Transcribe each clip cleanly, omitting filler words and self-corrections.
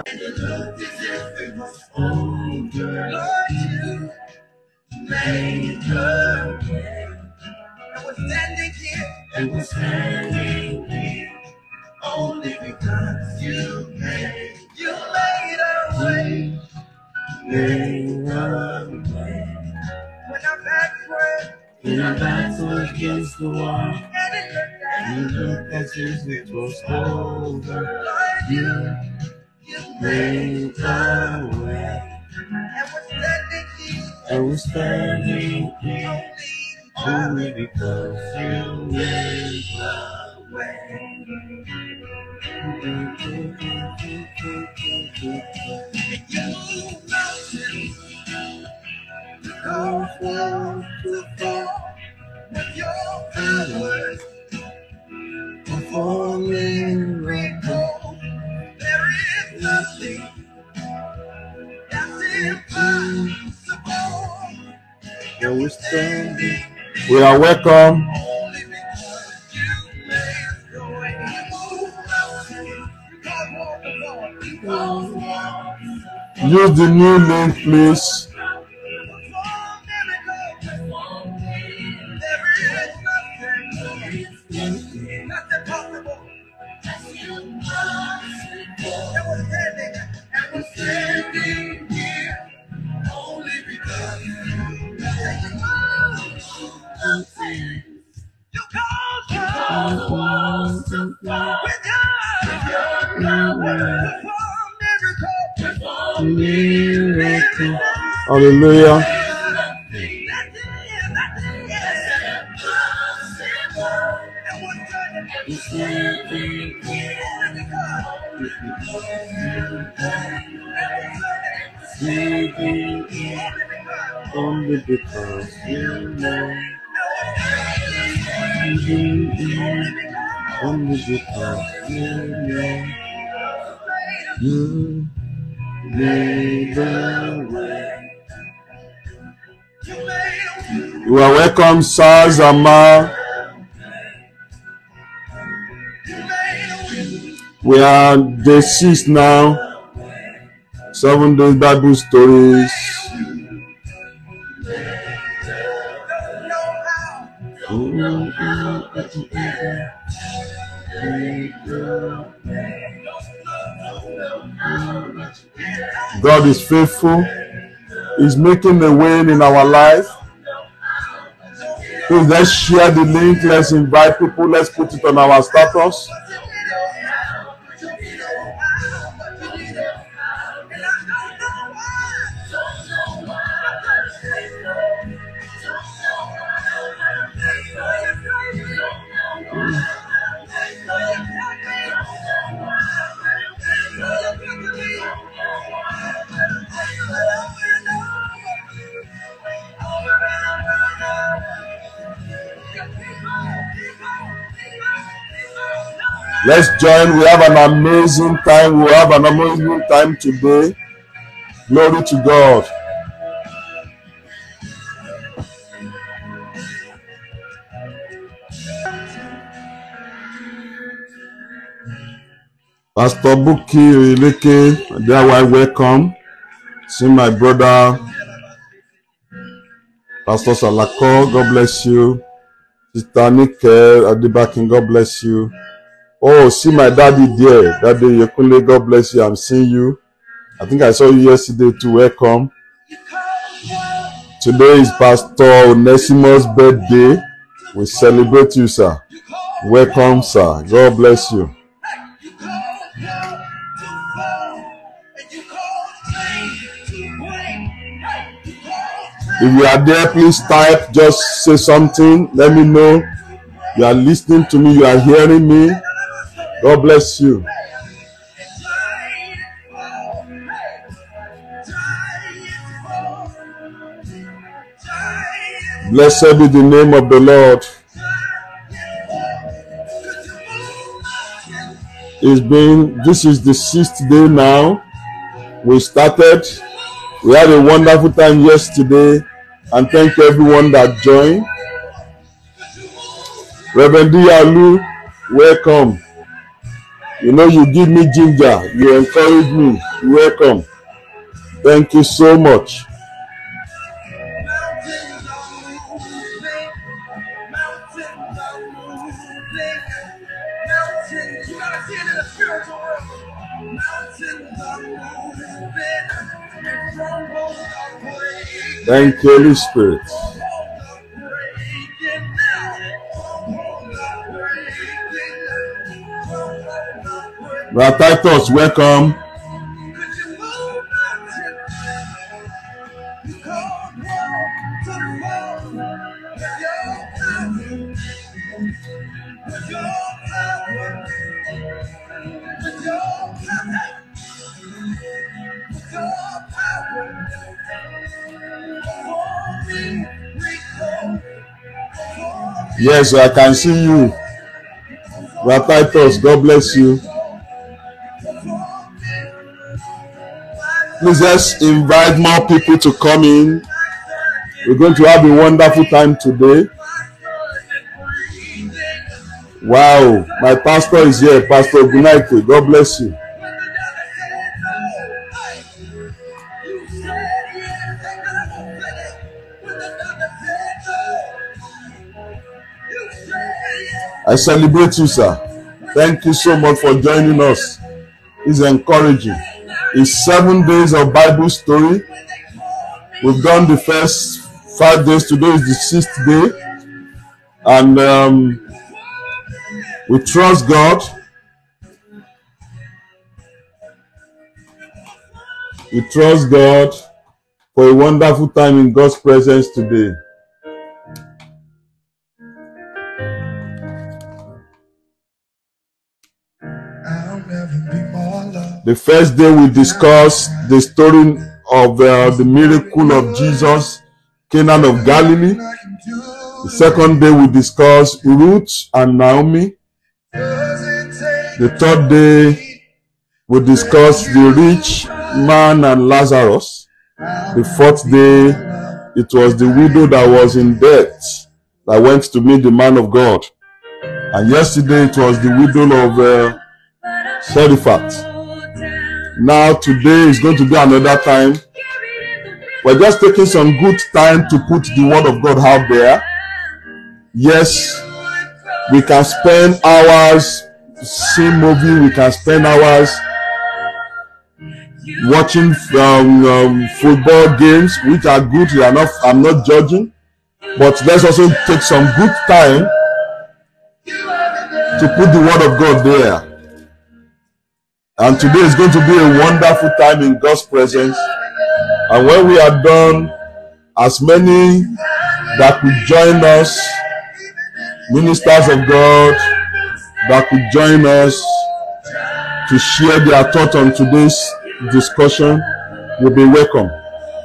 looked as if it was over. Lord, you made a way. And we're standing here. And we're standing here. Only because you made a way. Made a way. When our backs were against the wall. And it looked as if it was over. Lord, you made a way. And we're standing here only because you made a way. You move mountains, you cause walls to fall with your power. Performing miracles, there is nothing that's impossible. And we're standing. We are welcome. Only because you made the way. Use the new link, please. Hallelujah. Only because you know. Only because you know. You made a way. You are welcome, sirs and ma. We are day 6 now. 7 days Bible stories. God is faithful. He's making a way in our life. Please, let's share the link. Let's invite people. Let's put it on our status. Let's join. We have an amazing time. We have an amazing time today. Glory to God. Pastor Buki Ileke, there I welcome. See my brother, Pastor Salako, God bless you. Sister Nike Adibakin, God bless you. Oh, see my daddy there. Daddy Yekunle, God bless you. I'm seeing you. I think I saw you yesterday too. Welcome. Today is Pastor Onesimus' birthday. We celebrate you, sir. Welcome, sir. God bless you. If you are there, please type. Just say something. Let me know. You are listening to me. You are hearing me. God bless you. Blessed be the name of the Lord. This is the 6th day now. We started. We had a wonderful time yesterday. And thank you everyone that joined. Reverend Dialu, welcome. You know, you give me ginger. You encourage me. You're welcome. Thank you so much. Thank you, Holy Spirit. Brother Titus, welcome. Yes, I can see you. Brother Titus, God bless you. Please just invite more people to come in. We're going to have a wonderful time today. Wow, my pastor is here, Pastor Gunaike. God bless you. I celebrate you, sir. Thank you so much for joining us. It's encouraging. It's 7 days of Bible story. We've done the first 5 days. Today is the 6th day. And we trust God. We trust God for a wonderful time in God's presence today. The first day we discussed the story of the miracle of Jesus, Cana of Galilee. The second day we discussed Ruth and Naomi. The third day we discussed the rich man and Lazarus. The fourth day it was the widow that was in debt that went to meet the man of God. And yesterday it was the widow of Seraphat. Now today is going to be another time. We're just taking some good time to put the word of God out there. Yes, we can spend hours seeing movie. We can spend hours watching football games, which are good. I'm not judging, but let's also take some good time to put the word of God there. And today is going to be a wonderful time in God's presence. And when we are done, as many that could join us, ministers of God, that could join us to share their thoughts on today's discussion, will be welcome.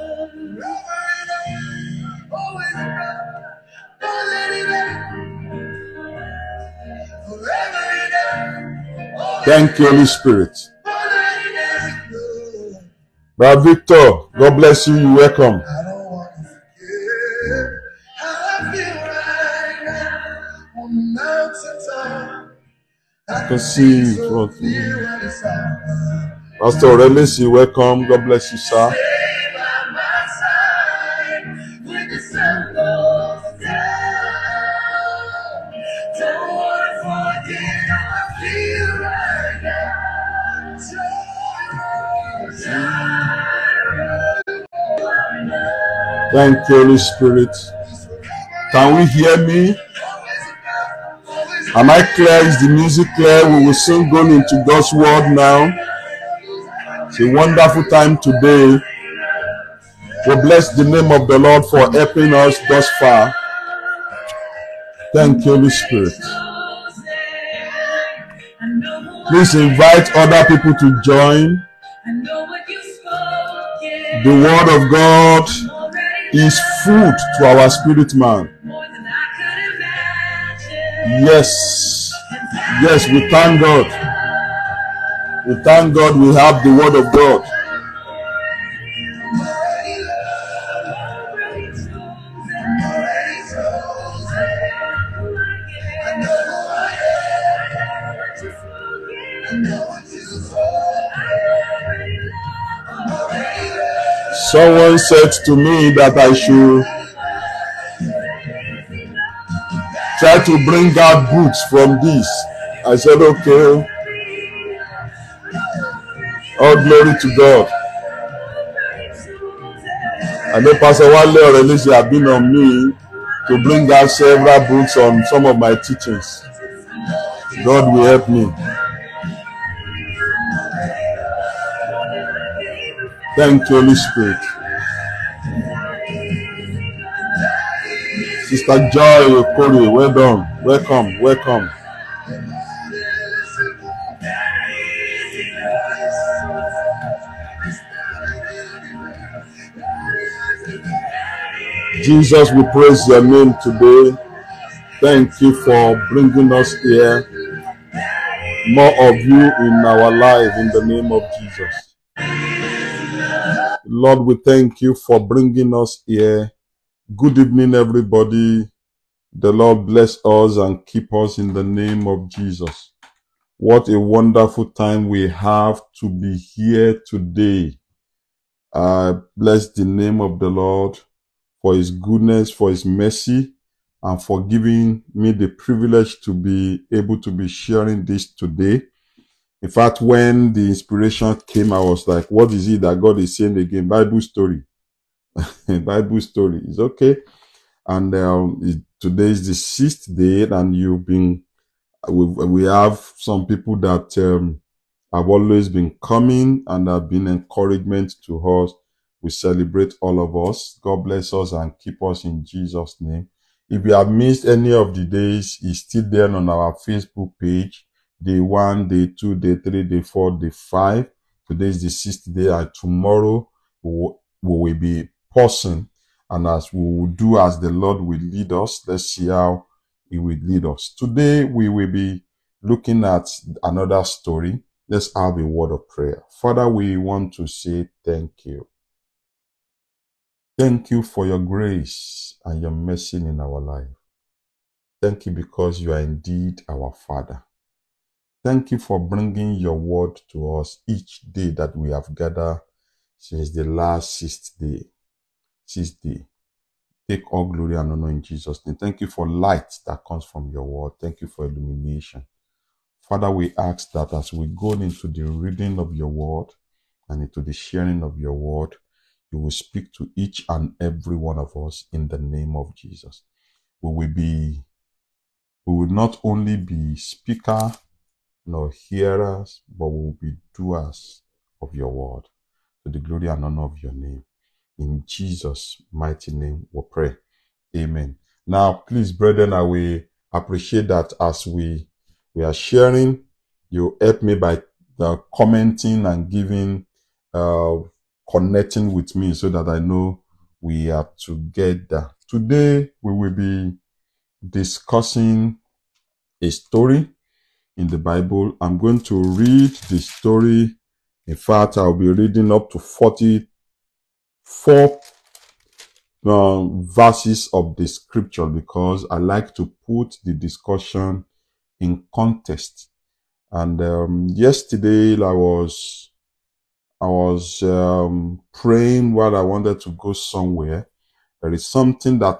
Thank you, Holy Spirit. Brother Victor, God bless you. You're welcome. I can see you. Pastor Aurelis, you're welcome. God bless you, sir. Thank you, Holy Spirit. Can we hear me? Am I clear? Is the music clear? We will soon go into God's word now. It's a wonderful time today. We bless the name of the Lord for helping us thus far. Thank you, Holy Spirit. Please invite other people to join. The word of God is food to our spirit man. Yes, we thank God. We thank God we have the word of God. Someone said to me that I should try to bring out books from this. I said, okay, all glory to God. I know Pastor Wale already have been on me to bring out several books on some of my teachings. God will help me. Thank you, Holy Spirit. Sister Joy Okori, well done. Welcome, welcome. Jesus, we praise your name today. Thank you for bringing us here. More of you in our life in the name of Jesus. Lord, we thank you for bringing us here. Good evening, everybody. The Lord bless us and keep us in the name of Jesus. What a wonderful time we have to be here today. I bless the name of the Lord for his goodness, for his mercy, and for giving me the privilege to be able to be sharing this today. In fact, when the inspiration came, I was like, what is it that God is saying again? Bible story. Bible story is okay. And today is the 6th day, and we have some people that have always been coming and have been encouragement to us. We celebrate all of us. God bless us and keep us in Jesus' name. If you have missed any of the days, it's still there on our Facebook page. Day 1, day 2, day 3, day 4, day 5. Today is the 6th day, and tomorrow we will be pausing. And as we will do as the Lord will lead us, let's see how he will lead us. Today we will be looking at another story. Let's have a word of prayer. Father, we want to say thank you. Thank you for your grace and your mercy in our life. Thank you because you are indeed our Father. Thank you for bringing your word to us each day that we have gathered since the last 6th day. 6th day. Take all glory and honor in Jesus' name. Thank you for light that comes from your word. Thank you for illumination. Father, we ask that as we go into the reading of your word and into the sharing of your word, you will speak to each and every one of us in the name of Jesus. We will not only be speaker nor hearers, but we will be doers of your word to the glory and honor of your name. In Jesus' mighty name we pray. Amen. Now, please, brethren, I will appreciate that as we are sharing, you help me by commenting and giving, connecting with me so that I know we are together. Today, we will be discussing a story in the Bible. I'm going to read the story. In fact, I'll be reading up to 44 verses of the scripture because I like to put the discussion in context. And yesterday I was praying while I wanted to go somewhere. There is something that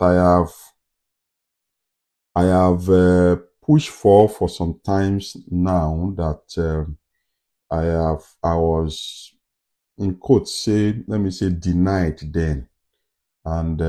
I have pushed for some times now that I was in quotes denied then. And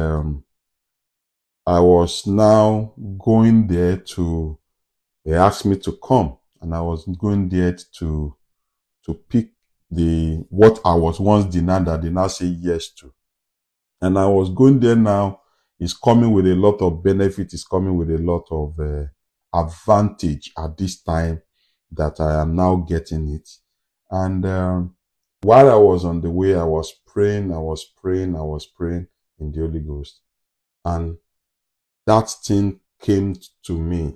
I was now going there they asked me to come, and I was going there to pick what I was once denied that they now say yes to. And I was going there now. It's coming with a lot of benefit. It's coming with a lot of advantage at this time that I am now getting it. And while I was on the way, I was praying in the Holy Ghost. And that thing came to me.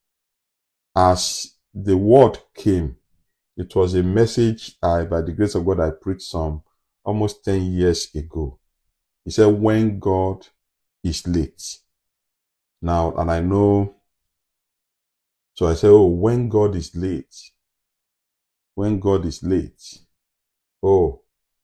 As the word came, it was a message by the grace of God, I preached almost 10 years ago. He said, when God is late. Now, and I know, so I said, oh, when God is late. When God is late. Oh,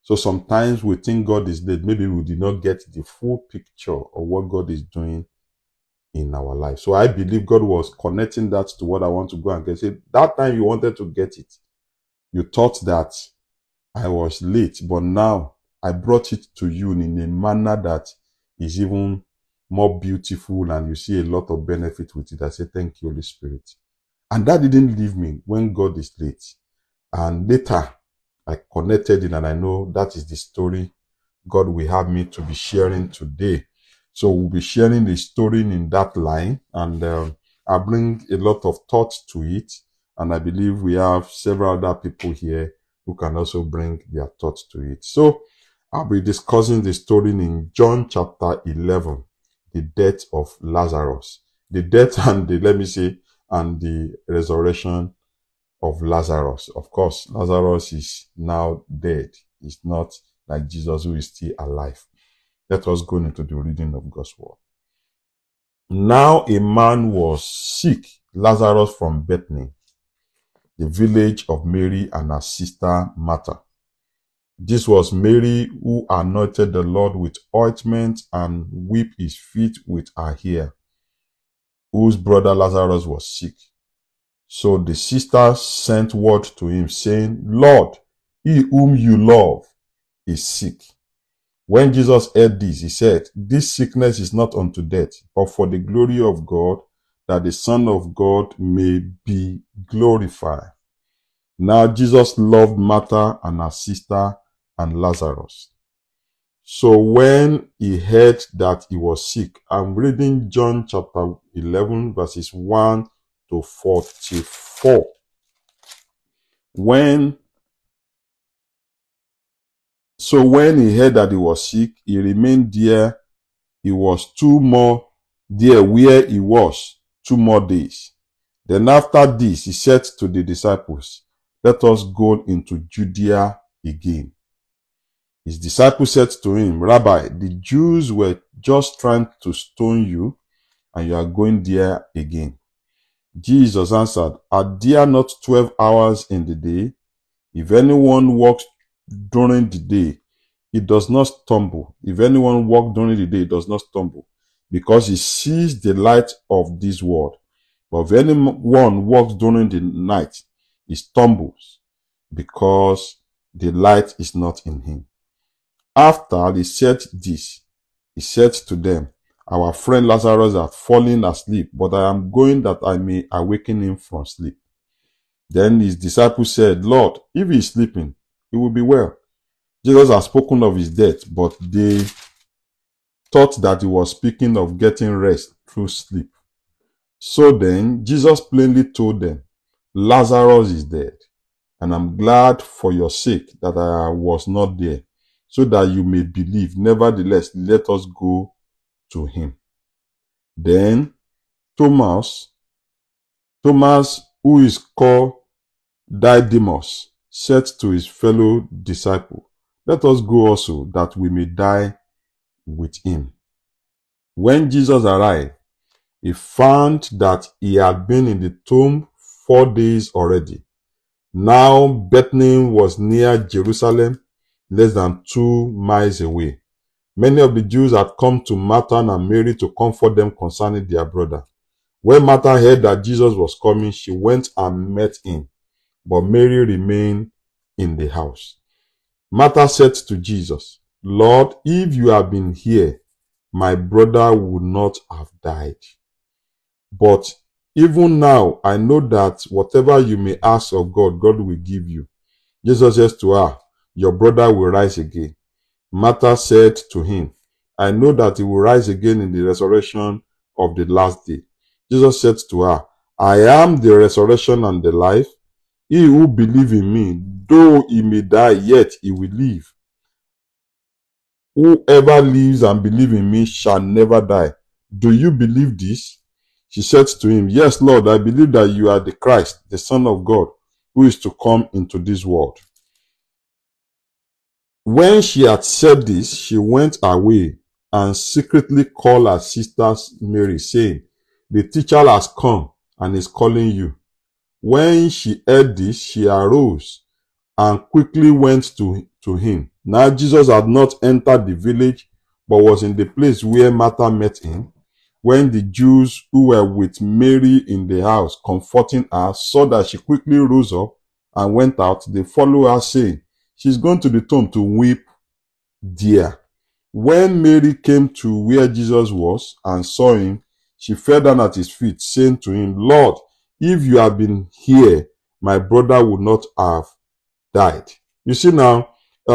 So sometimes we think God is dead. Maybe we did not get the full picture of what God is doing in our life. So I believe God was connecting that to what I want to go and get. Say, that time you wanted to get it, you thought that I was late, but now I brought it to you in a manner that is even more beautiful, and you see a lot of benefit with it. I say, thank you, Holy Spirit. And that didn't leave me when God is late. And later, I connected it, and I know that is the story God will have me to be sharing today. So we'll be sharing the story in that line, and I bring a lot of thoughts to it. And I believe we have several other people here who can also bring their thoughts to it. So I'll be discussing the story in John chapter 11, the death of Lazarus, the death and the resurrection of Lazarus. Of course, Lazarus is now dead. He's not like Jesus, who is still alive. Let us go into the reading of God's word. Now a man was sick, Lazarus from Bethany, the village of Mary and her sister Martha. This was Mary who anointed the Lord with ointment and whipped his feet with her hair, whose brother Lazarus was sick. So the sisters sent word to him, saying, Lord, he whom you love is sick. When Jesus heard this, he said, This sickness is not unto death, but for the glory of God, that the Son of God may be glorified. Now Jesus loved Martha and her sister and Lazarus. So when he heard that he was sick, I'm reading John chapter 11, verses 1 to 44. When he heard that he was sick, he remained there. He was where he was 2 more days. Then after this, he said to the disciples, Let us go into Judea again. His disciples said to him, Rabbi, the Jews were just trying to stone you, and you are going there again. Jesus answered, Are there not 12 hours in the day? If anyone walks during the day, he does not stumble. If anyone walks during the day, he does not stumble, because he sees the light of this world. But if anyone walks during the night, he stumbles, because the light is not in him. After he said this, he said to them, Our friend Lazarus has fallen asleep, but I am going that I may awaken him from sleep. Then his disciples said, Lord, if he is sleeping, he will be well. Jesus had spoken of his death, but they thought that he was speaking of getting rest through sleep. So then Jesus plainly told them, Lazarus is dead, and I'm glad for your sake that I was not there, so that you may believe. Nevertheless, let us go to him. Then Thomas, who is called Didymus, said to his fellow disciple, Let us go also, that we may die with him. When Jesus arrived, he found that he had been in the tomb 4 days already. Now Bethany was near Jerusalem, less than 2 miles away. Many of the Jews had come to Martha and Mary to comfort them concerning their brother. When Martha heard that Jesus was coming, she went and met him, but Mary remained in the house. Martha said to Jesus, Lord, if you had been here, my brother would not have died. But even now, I know that whatever you may ask of God, God will give you. Jesus says to her, Your brother will rise again. Martha said to him, I know that he will rise again in the resurrection of the last day. Jesus said to her, I am the resurrection and the life. He who believes in me, though he may die, yet he will live. Whoever lives and believes in me shall never die. Do you believe this? She said to him, Yes, Lord, I believe that you are the Christ, the Son of God, who is to come into this world. When she had said this, she went away and secretly called her sister Mary, saying, The teacher has come and is calling you. When she heard this, she arose and quickly went to to him. Now Jesus had not entered the village, but was in the place where Martha met him. When the Jews who were with Mary in the house, comforting her, saw that she quickly rose up and went out, they followed her, saying, "She's gone to the tomb to weep there." When Mary came to where Jesus was and saw him, she fell down at his feet, saying to him, "Lord, if you had been here, my brother would not have died." You see now,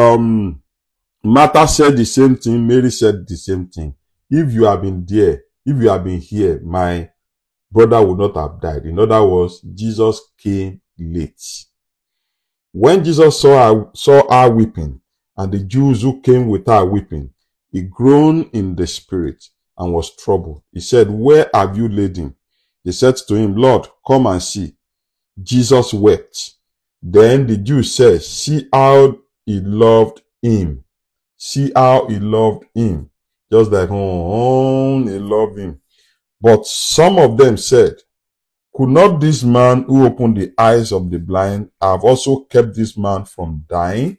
Martha said the same thing, Mary said the same thing. If you have been there, if you have been here, my brother would not have died. In other words, Jesus came late. When Jesus saw her weeping, and the Jews who came with her weeping, he groaned in the spirit and was troubled. He said, "Where have you laid him?" They said to him, "Lord, come and see." Jesus wept. Then the Jews said, "See how he loved him. See how he loved him." Just like, he loved him. But some of them said, "Could not this man who opened the eyes of the blind have also kept this man from dying?"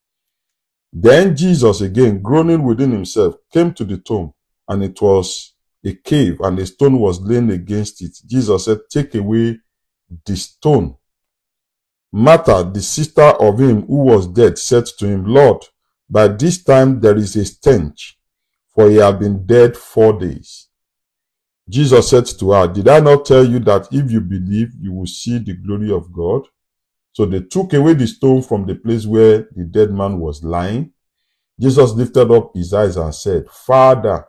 Then Jesus, again groaning within himself, came to the tomb, and it was a cave, and a stone was laying against it. Jesus said, "Take away the stone." Martha, the sister of him who was dead, said to him, "Lord, by this time there is a stench, for he had been dead 4 days." Jesus said to her, "Did I not tell you that if you believe, you will see the glory of God?" So they took away the stone from the place where the dead man was lying. Jesus lifted up his eyes and said, "Father,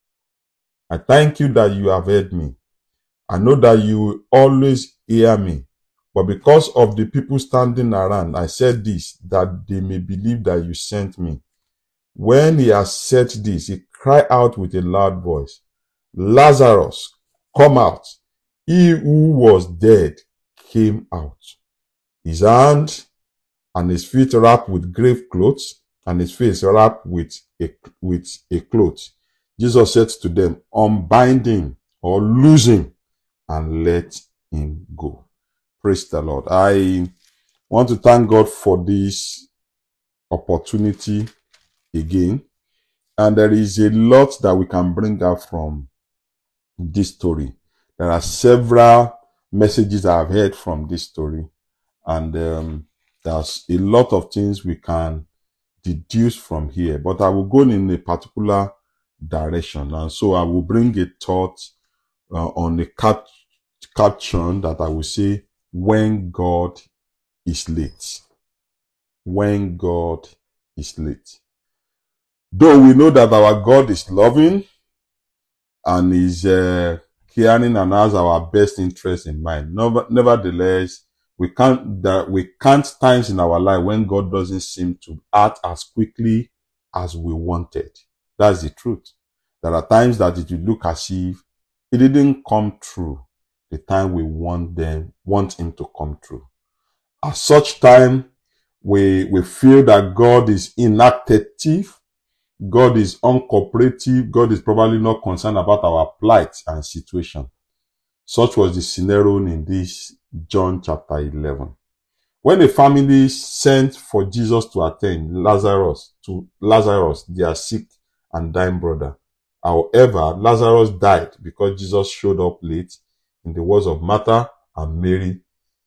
I thank you that you have heard me. I know that you will always hear me. But because of the people standing around, I said this, that they may believe that you sent me." When he had said this, he cried out with a loud voice, "Lazarus, come out." He who was dead came out, his hand and his feet wrapped with grave clothes, and his face wrapped with a cloth. Jesus said to them, "Unbind him," or loose him, and let him go. Praise the Lord. I want to thank God for this opportunity again. And there is a lot that we can bring out from this story. There are several messages I've heard from this story. And there's a lot of things we can deduce from here. But I will go in a particular direction. And so I will bring a thought on a caption that I will say, when God is late. When God is late. Though we know that our God is loving and is caring and has our best interest in mind, nevertheless, we can't times in our life when God doesn't seem to act as quickly as we wanted. That's the truth. There are times that it will look as if it didn't come true the time we want him to come true. At such time, we feel that God is inactive, God is uncooperative, God is probably not concerned about our plight and situation. Such was the scenario in this John chapter 11. When a family sent for Jesus to attend Lazarus, their sick and dying brother. However, Lazarus died because Jesus showed up late. In the words of Martha and Mary,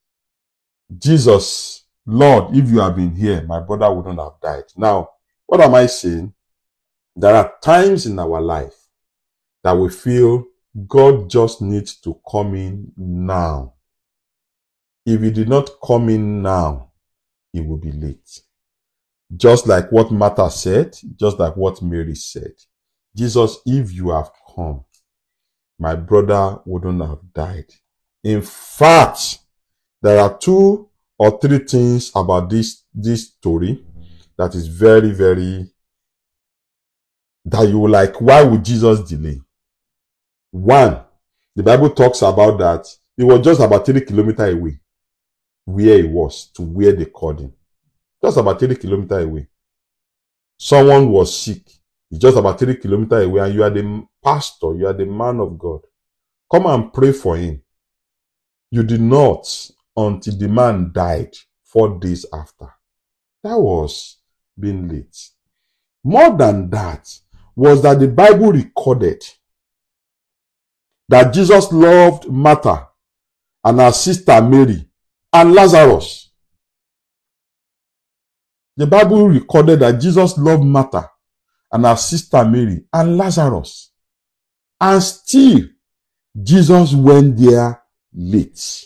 Jesus, "Lord, if you had been here, my brother wouldn't have died." Now, what am I saying? There are times in our life that we feel God just needs to come in now. If he did not come in now, he will be late. Just like what Martha said, just like what Mary said. Jesus, if you have come, my brother wouldn't have died. In fact, there are 2 or 3 things about this story that is very, very, that you will like, why would Jesus delay? One, the Bible talks about that he was just about 3 kilometers away where he was to where they called him. Just about 3 kilometers away. Someone was sick. He's just about 3 kilometers away, and you are the pastor, you are the man of God. Come and pray for him. You did not until the man died 4 days after. That was being late. More than that was that the Bible recorded that Jesus loved Martha and her sister Mary and Lazarus. The Bible recorded that Jesus loved Martha and her sister Mary and Lazarus. And still, Jesus went there late.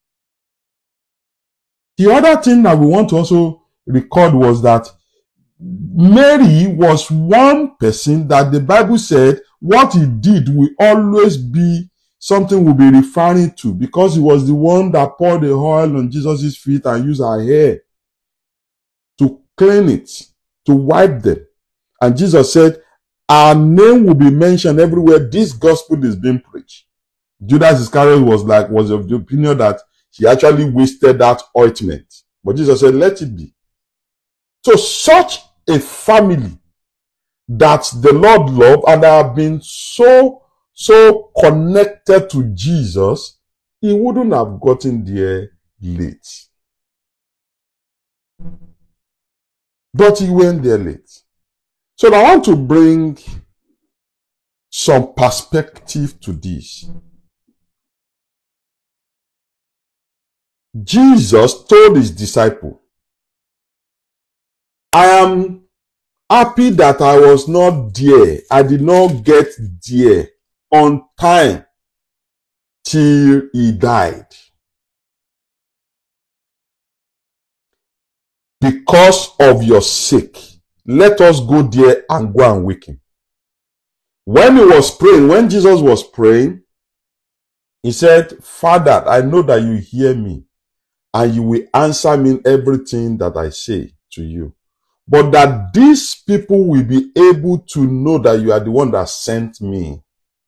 The other thing that we want to also record was that Mary was one person that the Bible said what he did will always be something we'll be referring to, because he was the one that poured the oil on Jesus' feet and used her hair to clean it, to wipe them. And Jesus said, our name will be mentioned everywhere this gospel is being preached. Judas Iscariot was of the opinion that he actually wasted that ointment. But Jesus said, let it be. So such a family that the Lord loved and have been so connected to Jesus, he wouldn't have gotten there late. But he went there late. So I want to bring some perspective to this. Jesus told his disciple, I am happy that I was not there. I did not get there on time till he died. Because of your sake, let us go there and go and wake him. When he was praying, when Jesus was praying, he said, Father, I know that you hear me and you will answer me in everything that I say to you. But that these people will be able to know that you are the one that sent me.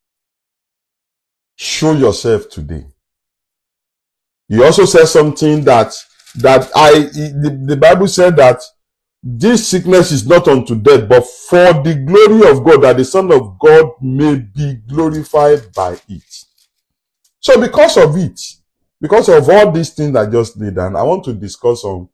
Show yourself today. He also said something that the Bible said that this sickness is not unto death, but for the glory of God, that the Son of God may be glorified by it. So because of it, because of all these things I just laid down, I want to discuss on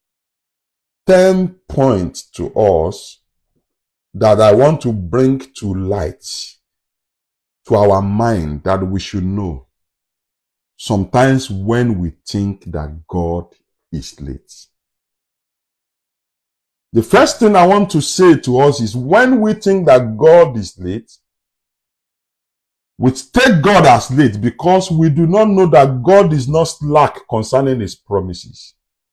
10 points to us that I want to bring to light, to our mind, that we should know sometimes when we think that God is late. The first thing I want to say to us is, when we think that God is late, we take God as late because we do not know that God is not slack concerning his promises.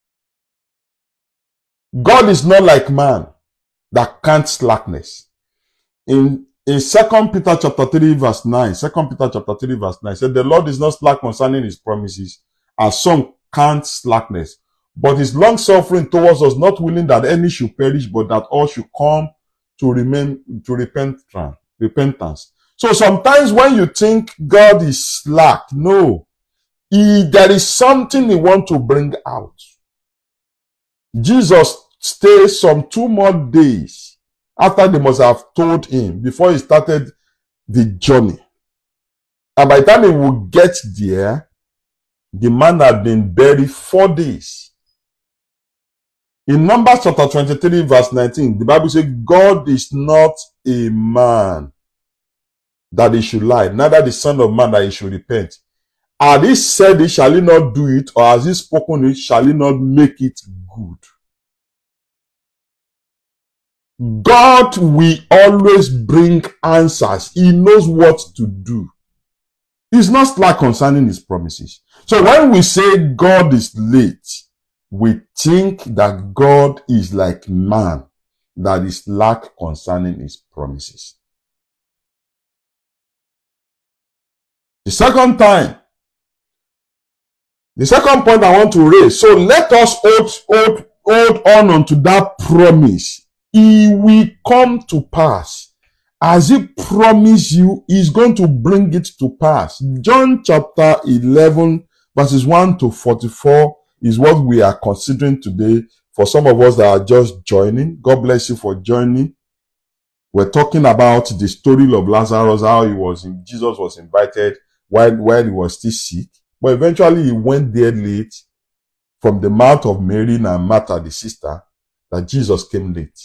God is not like man that can't slackness. In 2 Peter chapter 3 verse 9, 2 Peter chapter 3 verse 9 said, the Lord is not slack concerning his promises, as some can't slackness, but is long suffering towards us, not willing that any should perish, but that all should come to repentance. So sometimes when you think God is slack, no, there is something he wants to bring out. Jesus stayed some 2 more days after they must have told him before he started the journey. And by the time he would get there, the man had been buried 4 days. In Numbers chapter 23 verse 19, the Bible says, God is not a man that he should lie, neither the Son of Man that he should repent. Had he said it, shall he not do it? Or has he spoken it, shall he not make it good? God will always bring answers. He knows what to do. He's not slack concerning his promises. So when we say God is late, we think that God is like man that is slack concerning his promises. The second point I want to raise, so let us hold on to that promise. It will come to pass. As he promised you, he's going to bring it to pass. John chapter 11 verses 1 to 44 is what we are considering today. For some of us that are just joining, God bless you for joining. We're talking about the story of Lazarus, how Jesus was invited while he was still sick. But eventually he went there late from the mouth of Mary and Martha, the sister, that Jesus came late.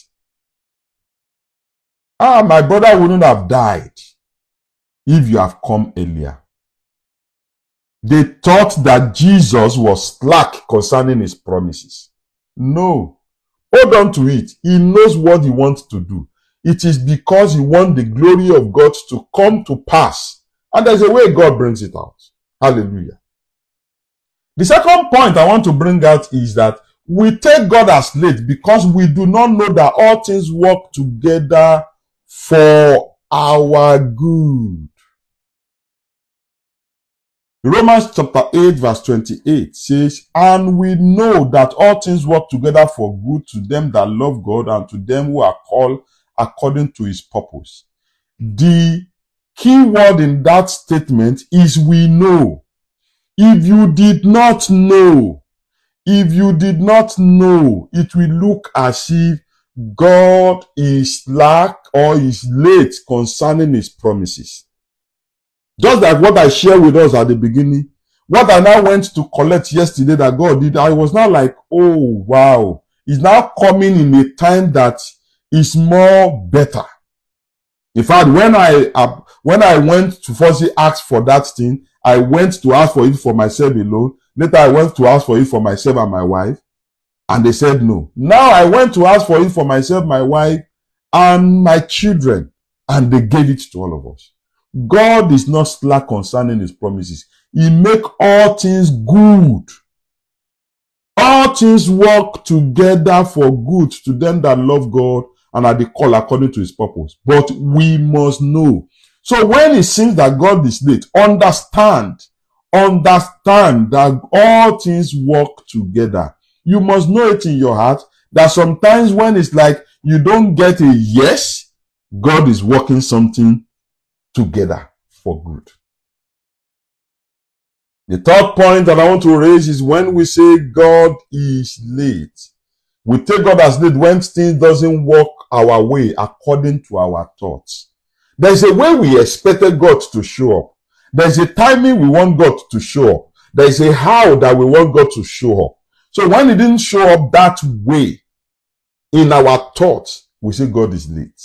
My brother wouldn't have died if you have come earlier. They thought that Jesus was slack concerning his promises. No. Hold on to it. He knows what he wants to do. It is because he wants the glory of God to come to pass. And there's a way God brings it out. Hallelujah. The second point I want to bring out is that we take God as late because we do not know that all things work together for our good. Romans chapter 8 verse 28 says, and we know that all things work together for good to them that love God and to them who are called according to his purpose. The key word in that statement is we know. If you did not know, it will look as if God is slack or is late concerning his promises. Just like what I shared with us at the beginning, what I now went to collect yesterday that God did, I was now like, oh wow, it's now coming in a time that is more better. In fact, when I went to first ask for that thing, I went to ask for it for myself alone. Later, I went to ask for it for myself and my wife, and they said no. Now I went to ask for it for myself, my wife, and my children, and they gave it to all of us. God is not slack concerning his promises. He make all things good. All things work together for good to them that love God and are the called according to his purpose. But we must know. So when it seems that God is late, understand that all things work together. You must know it in your heart that sometimes when it's like you don't get a yes, God is working something together for good. The third point that I want to raise is when we say God is late. We take God as late when things doesn't work our way according to our thoughts. There's a way we expected God to show up. There's a timing we want God to show up. There's a how that we want God to show up. So when he didn't show up that way in our thoughts, we say God is late.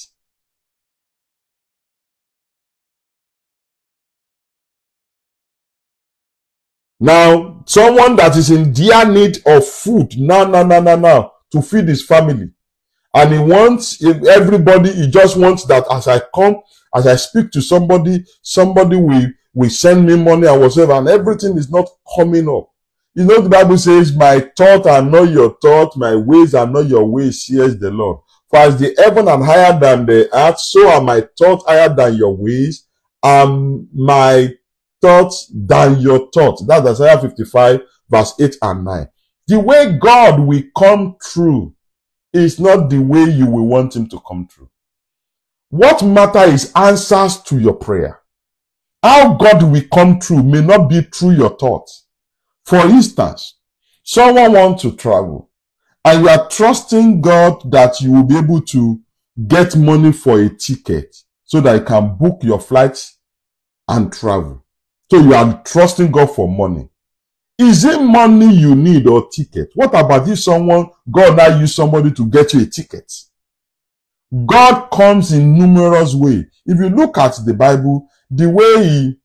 Now, someone that is in dire need of food now to feed his family. And he wants everybody, he just wants that as I come, as I speak to somebody will send me money and whatever, and everything is not coming up. You know, the Bible says, my thoughts are not your thoughts, my ways are not your ways, says the Lord. For as the heaven are higher than the earth, so are my thoughts higher than your ways, and my thoughts than your thoughts. That's Isaiah 55 verse 8 and 9. The way God will come through is not the way you will want him to come through. What matters is answers to your prayer. How God will come through may not be through your thoughts. For instance, someone wants to travel and you are trusting God that you will be able to get money for a ticket so that you can book your flights and travel. So you are trusting God for money. Is it money you need or ticket? What about if God now use somebody to get you a ticket? God comes in numerous ways. If you look at the Bible, the way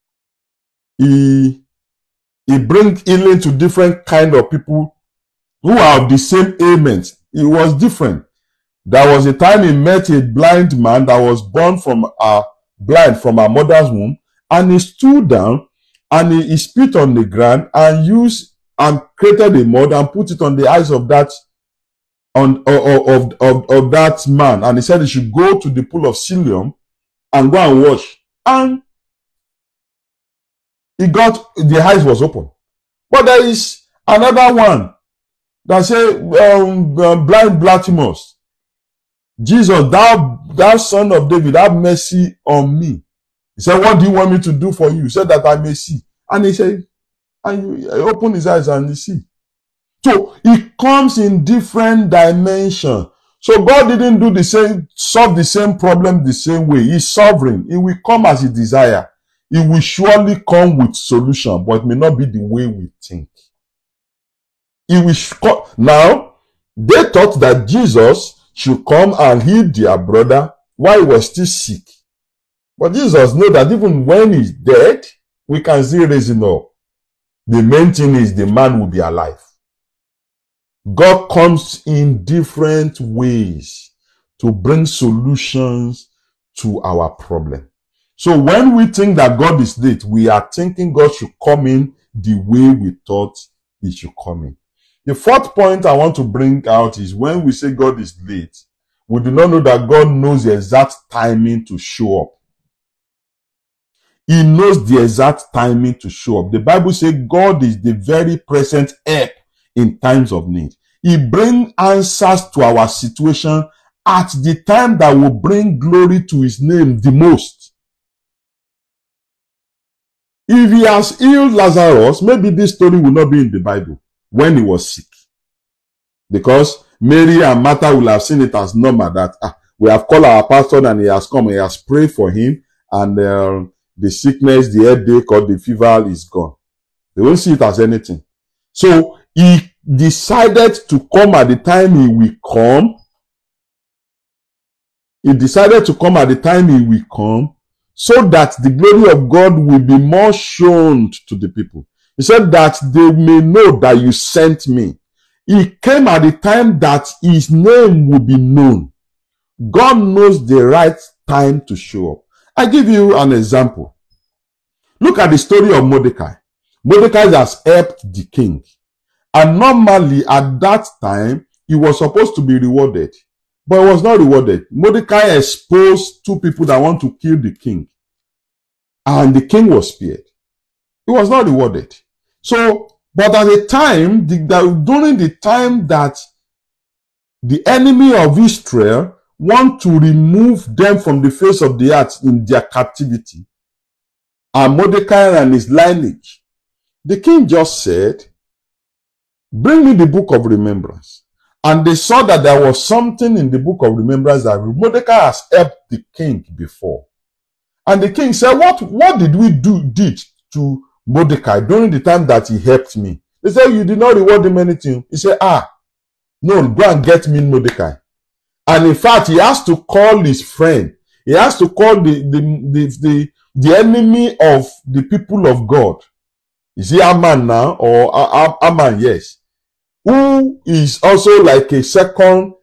he brings healing to different kind of people who are of the same ailment, it was different. There was a time he met a blind man that was born from blind from a mother's womb, and he stood down and he spit on the ground and used and created a mud and put it on the eyes of that of that man, and he said he should go to the pool of Siloam and go and wash, and the eyes was open. But there is another one that say blind Bartimaeus, Jesus, thou son of David, have mercy on me. He said, what do you want me to do for you? He said, that I may see. And he said, and he opened his eyes and he see. So it comes in different dimensions. So God didn't solve the same problem the same way. He's sovereign. It will come as he desire. It will surely come with solution, but it may not be the way we think. It will now, They thought that Jesus should come and heal their brother while he was still sick. But Jesus knows that even when he's dead, we can still raise him up. The main thing is the man will be alive. God comes in different ways to bring solutions to our problem. So when we think that God is late, we are thinking God should come in the way we thought he should come in. The fourth point I want to bring out is when we say God is late, we do not know that God knows the exact timing to show up. He knows the exact timing to show up. The Bible says God is the very present help in times of need. He brings answers to our situation at the time that will bring glory to his name the most. If he has healed Lazarus, maybe this story will not be in the Bible when he was sick. Because Mary and Martha will have seen it as normal that we have called our pastor and he has come, he has prayed for him, and the sickness, the headache or the fever is gone. They won't see it as anything. So he decided to come at the time he will come. He decided to come at the time he will come so that the glory of God will be more shown to the people. He said that they may know that you sent me. He came at the time that his name will be known. God knows the right time to show up. I give you an example. Look at the story of Mordecai. Mordecai has helped the king. And normally at that time, he was supposed to be rewarded. But he was not rewarded. Mordecai exposed two people that want to kill the king. And the king was spared. He was not rewarded. So, but at the time, during the time that the enemy of Israel want to remove them from the face of the earth in their captivity, and Mordecai and his lineage, the king just said, bring me the book of remembrance. And they saw that there was something in the book of remembrance that Mordecai has helped the king before. And the king said, what did we did to Mordecai during the time that he helped me? They said, you did not reward him anything. He said, no, go and get me Mordecai. And in fact, he has to call his friend. He has to call the enemy of the people of God. Is he Aman now? Or Aman? Yes. Who is also like a second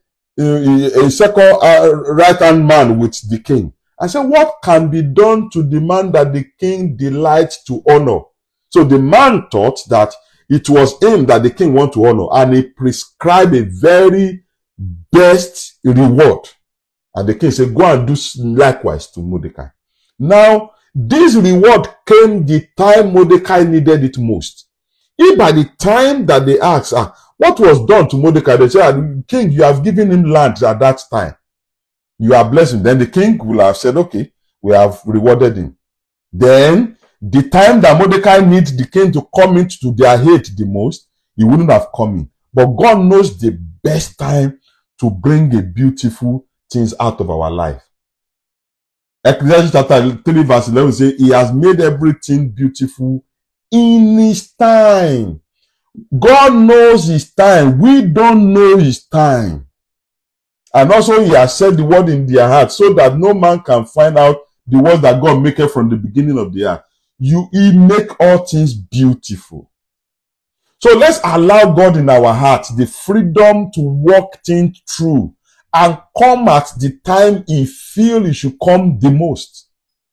right-hand man with the king. I said, what can be done to the man that the king delights to honor? So the man thought that it was him that the king wanted to honor, and he prescribed a very best reward. And the king said, go and do likewise to Mordecai. Now, this reward came the time Mordecai needed it most. If by the time that they asked, what was done to Mordecai, they said, king, you have given him land at that time. You are blessing. Then the king will have said, okay, we have rewarded him. Then, the time that Mordecai needs the king to come into their hate the most, he wouldn't have come in. But God knows the best time to bring the beautiful things out of our life. Ecclesiastes chapter 3 verse 11 says, he has made everything beautiful in his time. God knows his time. We don't know his time. And also he has said the word in their heart so that no man can find out the word that God maketh from the beginning of the earth. He make all things beautiful. So let's allow God in our hearts the freedom to walk things through and come at the time he feels he should come the most.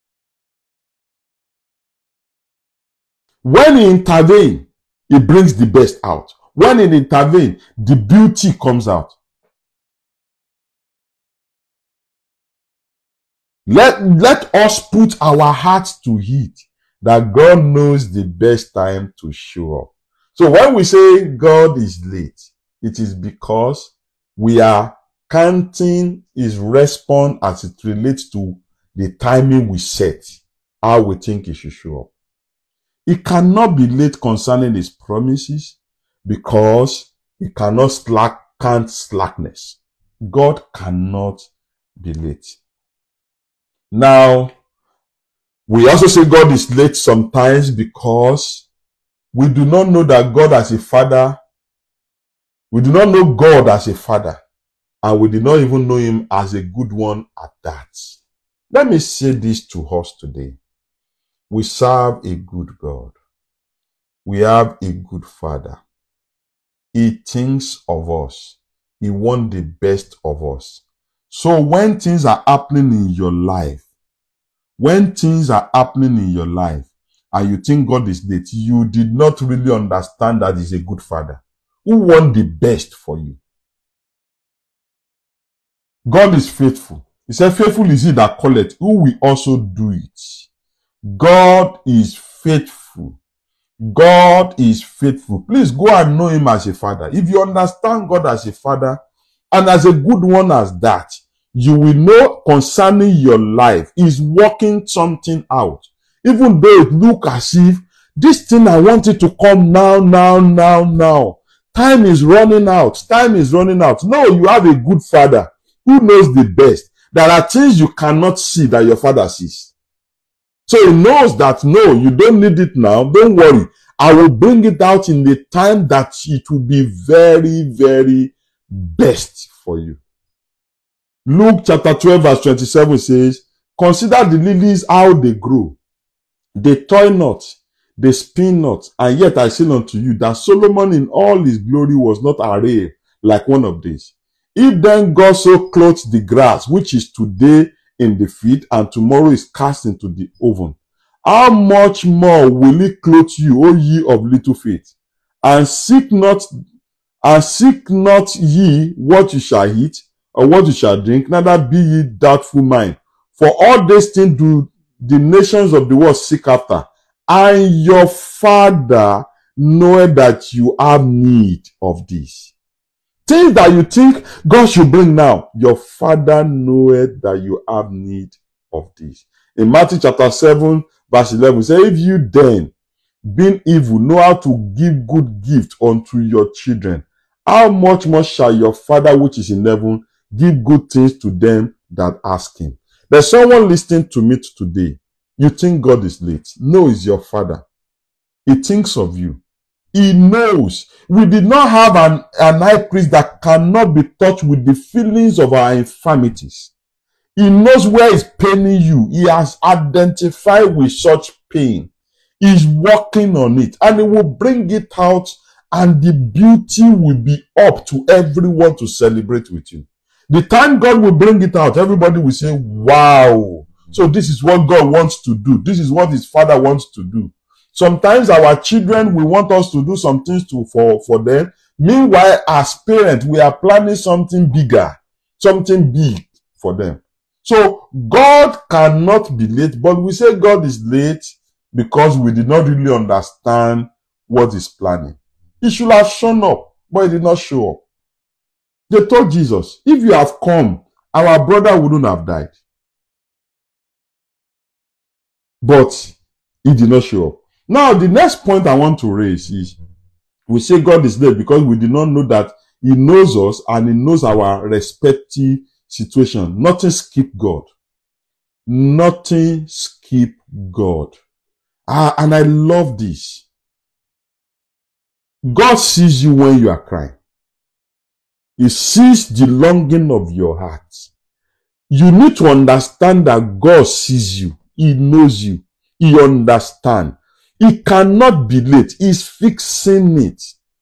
When he intervenes, he brings the best out. When he intervenes, the beauty comes out. Let us put our hearts to it that God knows the best time to show up. So when we say God is late, it is because we are counting his response as it relates to the timing we set, how we think he should show up. He cannot be late concerning his promises because he cannot count slackness. God cannot be late. Now, we also say God is late sometimes because we do not know that God as a father We do not know God as a father, and we did not even know him as a good one at that. Let me say this to us today. We serve a good God. We have a good father. He thinks of us. He wants the best of us. So when things are happening in your life, and you think God is late, you did not really understand that he's a good father who wants the best for you. God is faithful. He said, faithful is he that calleth, who will also do it. God is faithful. God is faithful. Please go and know him as a father. If you understand God as a father and as a good one as that, you will know concerning your life is working something out. Even though it look as if this thing I want it to come now. Time is running out. No, you have a good father who knows the best. There are things you cannot see that your father sees. So he knows that, no, you don't need it now. Don't worry. I will bring it out in the time that it will be very, very best for you. Luke chapter 12 verse 27 says, consider the lilies how they grow. They toil not, they spin not. And yet I say unto you that Solomon in all his glory was not arrayed like one of these. If then God so clothes the grass, which is today in the field and tomorrow is cast into the oven, how much more will he clothe you, O ye of little faith? And seek not ye what you shall eat or what you shall drink, neither be ye doubtful mind. For all these things do the nations of the world seek after, and your Father knoweth that you have need of this. Things that you think God should bring now, your Father knoweth that you have need of this. In Matthew chapter 7 verse 11, say, if you then, being evil, know how to give good gift unto your children, how much more shall your Father which is in heaven give good things to them that ask him? There's someone listening to me today. You think God is late. No, it's your Father. He thinks of you. He knows. We did not have an high priest that cannot be touched with the feelings of our infirmities. He knows where it's paining you. He has identified with such pain. He's working on it, and he will bring it out, and the beauty will be up to everyone to celebrate with you. The time God will bring it out, everybody will say, wow. So this is what God wants to do. This is what his Father wants to do. Sometimes our children will want us to do some things for them. Meanwhile, as parents, we are planning something bigger, something big for them. So God cannot be late, but we say God is late because we did not really understand what he's planning. He should have shown up, but he did not show up. They told Jesus, if you have come, our brother wouldn't have died. But he did not show up. Now, the next point I want to raise is, we say God is late because we did not know that he knows us and he knows our respective situation. Nothing skip God. Nothing skip God. And I love this. God sees you when you are crying. He sees the longing of your heart. You need to understand that God sees you. He knows you. He understands. He cannot be late. He's fixing it.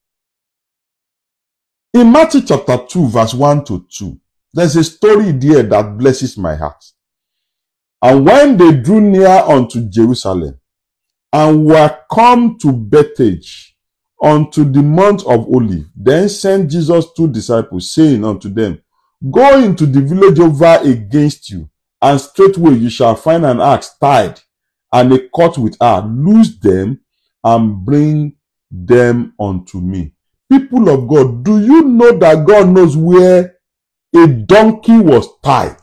In Matthew chapter 2 verse 1 to 2, there's a story there that blesses my heart. And when they drew near unto Jerusalem, and were come to Bethphage, unto the Mount of Olives, then sent Jesus 2 disciples, saying unto them, go into the village over against you, and straightway you shall find an ass tied, and a cart with her. Loose them, and bring them unto me. People of God, do you know that God knows where a donkey was tied?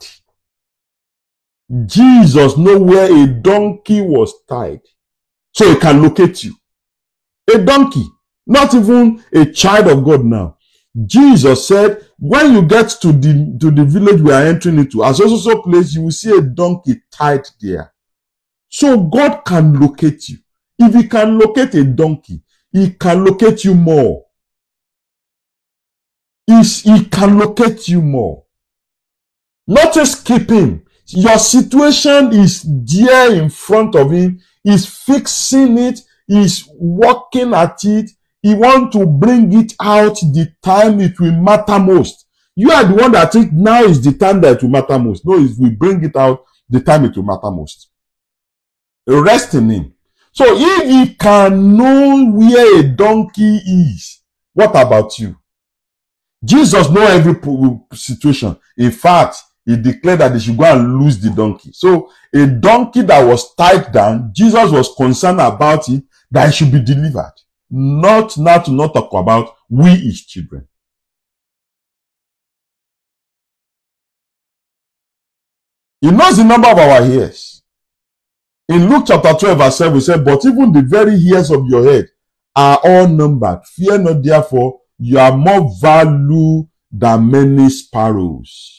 Jesus knows where a donkey was tied, so he can locate you. A donkey, not even a child of God now. Jesus said, when you get to the village we are entering into, as also place, you will see a donkey tied there. So God can locate you. If he can locate a donkey, he can locate you more. he can locate you more. Not just keep him. Your situation is there in front of him. He's fixing it. He's working at it. He wants to bring it out the time it will matter most. You are the one that think now is the time that it will matter most. No, if we bring it out, the time it will matter most. Rest in him. So if he can know where a donkey is, what about you? Jesus knows every situation. In fact, he declared that they should go and lose the donkey. So a donkey that was tied down, Jesus was concerned about it, that it should be delivered. Not now to not talk about we his children. He knows the number of our hairs. In Luke chapter 12 verse 7, he said, but even the very hairs of your head are all numbered. Fear not, therefore, you are more value than many sparrows.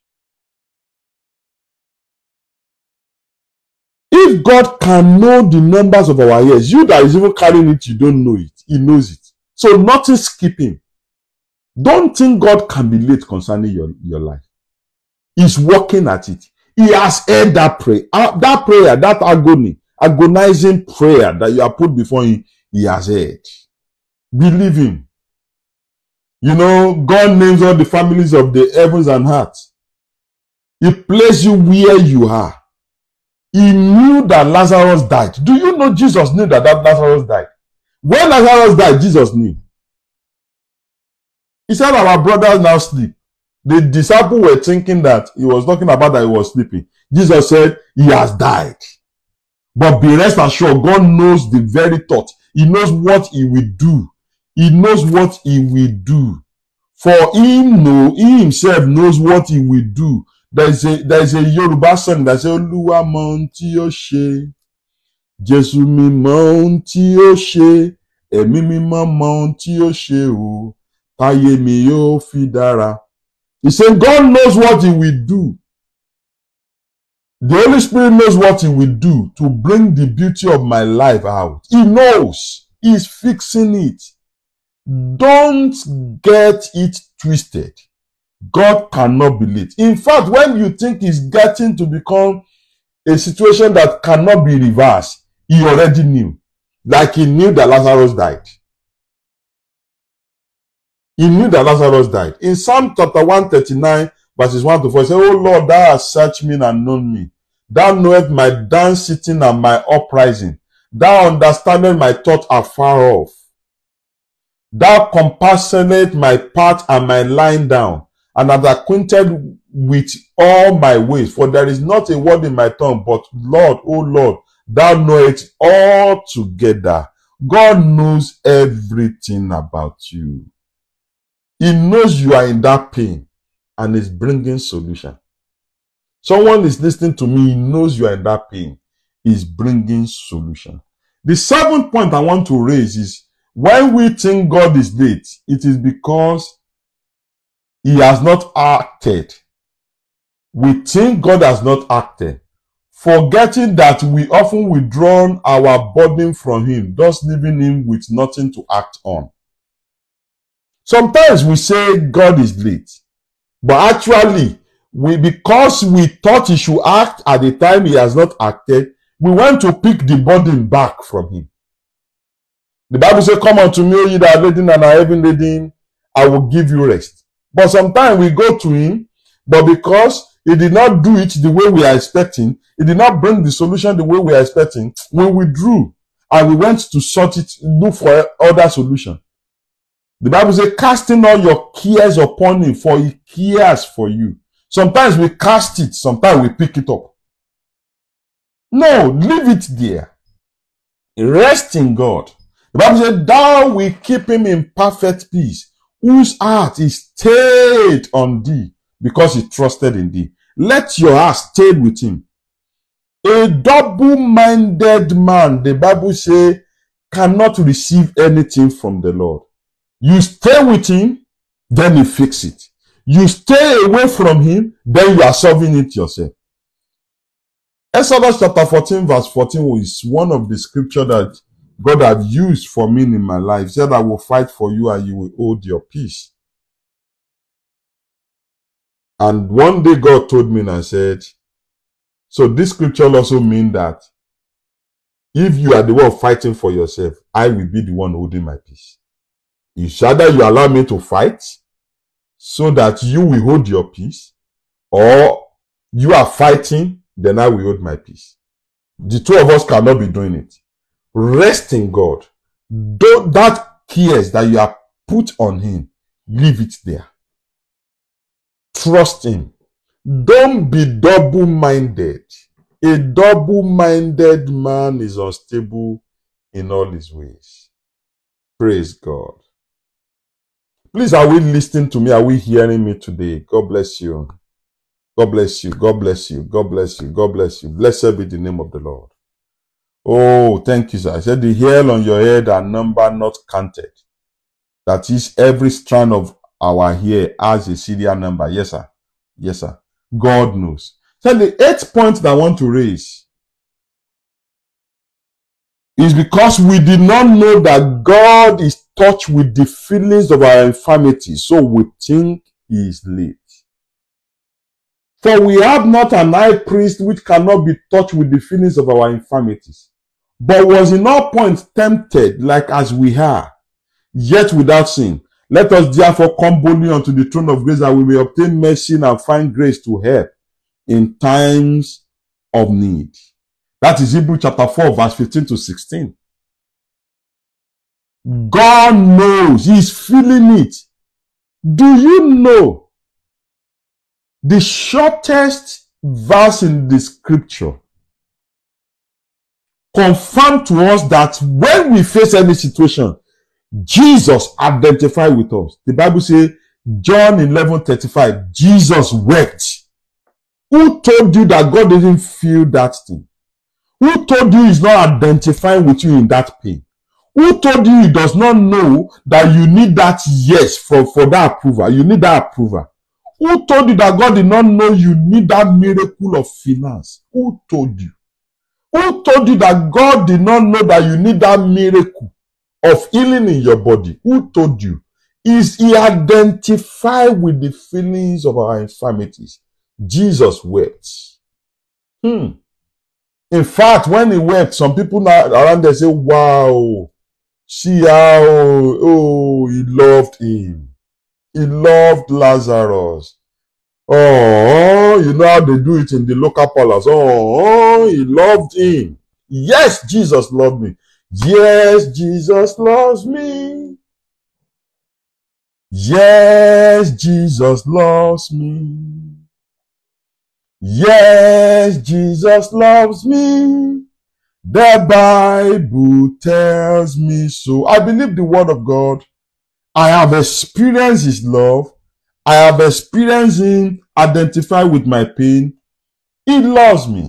If God can know the numbers of our hairs, you that is even carrying it, you don't know it. He knows it. So nothing skipping. Don't think God can be late concerning your life. He's working at it. He has heard that prayer. That agonizing prayer that you have put before him, he has heard. Believe him. You know, God names all the families of the heavens and earth. He placed you where you are. He knew that Lazarus died. Do you know Jesus knew that Lazarus died? When Lazarus died, Jesus knew. He said, our brothers now sleep. The disciples were thinking that he was talking about that he was sleeping. Jesus said, he has died. But be rest assured, God knows the very thought. He knows what he will do. He knows what he will do. For he himself knows what he will do. There is a Yoruba song that says, Olúwa mọ ohun tí ó ṣe. Jésù mímọ́ ohun tí ó ṣe. Ẹ̀mí mímọ́ mọ ohun tí ó ṣe o. Táyé mi yóò fi dára. He said, God knows what he will do. The Holy Spirit knows what he will do to bring the beauty of my life out. He knows. He's fixing it. Don't get it twisted. God cannot be late. In fact, when you think it's getting to become a situation that cannot be reversed, he already knew. Like he knew that Lazarus died. He knew that Lazarus died. In Psalm chapter 139, verses 1 to 4, he said, O Lord, thou hast searched me and known me. Thou knowest my down sitting and my uprising. Thou understandest my thought afar off. Thou compassionate my path and my lying down, and art acquainted with all my ways. For there is not a word in my tongue, but Lord, O Lord, thou knowest all together. God knows everything about you. He knows you are in that pain and is bringing solution. Someone is listening to me, he knows you are in that pain. He's bringing solution. The 7th point I want to raise is, when we think God is late, it is because he has not acted. We think God has not acted, forgetting that we often withdraw our burden from him, thus leaving him with nothing to act on. Sometimes we say God is late, but actually, because we thought he should act at the time he has not acted, we want to pick the burden back from him. The Bible says, come unto me, O ye that are laden and are heavy laden, I will give you rest. But sometimes we go to him, but because he did not do it the way we are expecting, he did not bring the solution the way we are expecting, we withdrew and we went to sort it, look for other solution. The Bible says, casting all your cares upon him, for he cares for you. Sometimes we cast it, sometimes we pick it up. No, leave it there. Rest in God. The Bible says, thou will keep him in perfect peace, whose heart is stayed on thee, because he trusted in thee. Let your heart stay with him. A double-minded man, the Bible says, cannot receive anything from the Lord. You stay with him, then he fix it. You stay away from him, then you are solving it yourself. Exodus chapter 14 verse 14 is one of the scriptures that God has used for me in my life. He said, I will fight for you and you will hold your peace. And one day God told me and said, so this scripture also means that if you are the one fighting for yourself, I will be the one holding my peace. It's either you allow me to fight so that you will hold your peace, or you are fighting, then I will hold my peace. The two of us cannot be doing it. Rest in God. That cares that you have put on him, leave it there. Trust him. Don't be double-minded. A double-minded man is unstable in all his ways. Praise God. Please, are we listening to me? Are we hearing me today? God bless you. God bless you. God bless you. God bless you. God bless you. Blessed be the name of the Lord. Oh, thank you, sir. I said the hair on your head are number not counted. That is, every strand of our hair has a serial number. Yes, sir. Yes, sir. God knows. So the 8th point that I want to raise is because we did not know that God is touched with the feelings of our infirmity, so we think he is late. For we have not an high priest which cannot be touched with the feelings of our infirmities, but was in all points tempted like as we are, yet without sin. Let us therefore come boldly unto the throne of grace, that we may obtain mercy and find grace to help in times of need. That is Hebrews chapter 4, verse 15 to 16. God knows. He's feeling it. Do you know the shortest verse in the scripture confirms to us that when we face any situation, Jesus identified with us? The Bible says, John 11:35, Jesus wept. Who told you that God didn't feel that thing? Who told you he's not identifying with you in that pain? Who told you he does not know that you need that yes for that approval? You need that approval. Who told you that God did not know you need that miracle of finance? Who told you? Who told you that God did not know that you need that miracle of healing in your body? Who told you? Is he identified with the feelings of our infirmities? Jesus wept. In fact, when he wept, some people now around there say, wow, see how, he loved him. He loved Lazarus. Oh, you know how they do it in the local palace. Oh, he loved him. Yes, Jesus loved me. Yes, Jesus loves me. Yes, Jesus loves me. Yes, Jesus loves me. The Bible tells me so. I believe the word of God. I have experienced his love. I have experienced him identify with my pain. He loves me.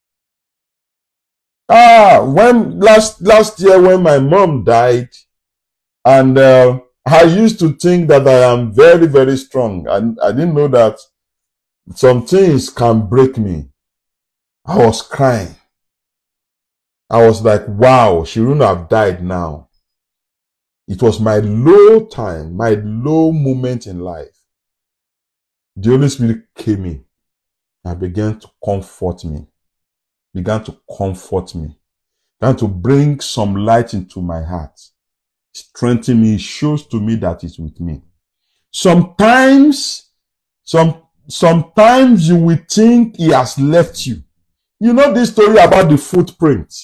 When last year when my mom died, and I used to think that I am very, very strong, and I didn't know that some things can break me. I was crying. I was like, wow, she wouldn't have died now. It was my low time, my low moment in life. The Holy Spirit came in and began to comfort me. Began to bring some light into my heart. Strengthen me, shows to me that it's with me. Sometimes you will think he has left you. You know this story about the footprint.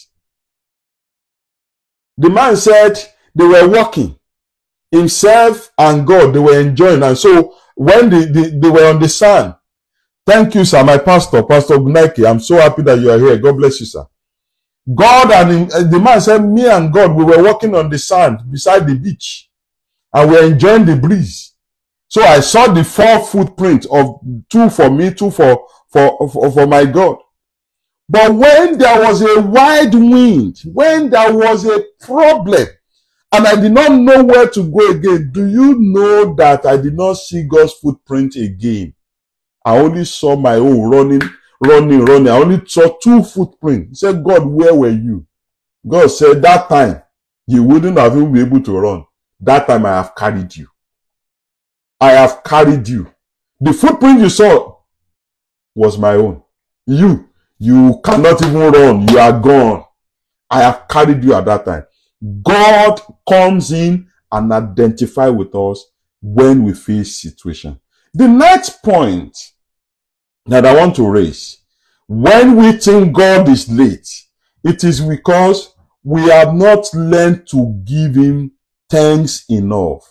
The man said they were walking, himself and God, they were enjoying. And so when they were on the sand, thank you, sir, my pastor, Pastor Gunaiki. I'm so happy that you are here. God bless you, sir. God and the man said, me and God, we were walking on the sand beside the beach, and we were enjoying the breeze. So I saw the 4 footprints of 2 for me, 2 for my God. But when there was a wide wind, when there was a problem, and I did not know where to go again, do you know that I did not see God's footprint again? I only saw my own running. I only saw 2 footprints. He said, God, where were you? God said, that time, you wouldn't have even been able to run. That time I have carried you. I have carried you. The footprint you saw was my own. You cannot even run. You are gone. I have carried you at that time. God comes in and identify with us when we face situation. The next point that I want to raise, when we think God is late, it is because we have not learned to give him thanks enough.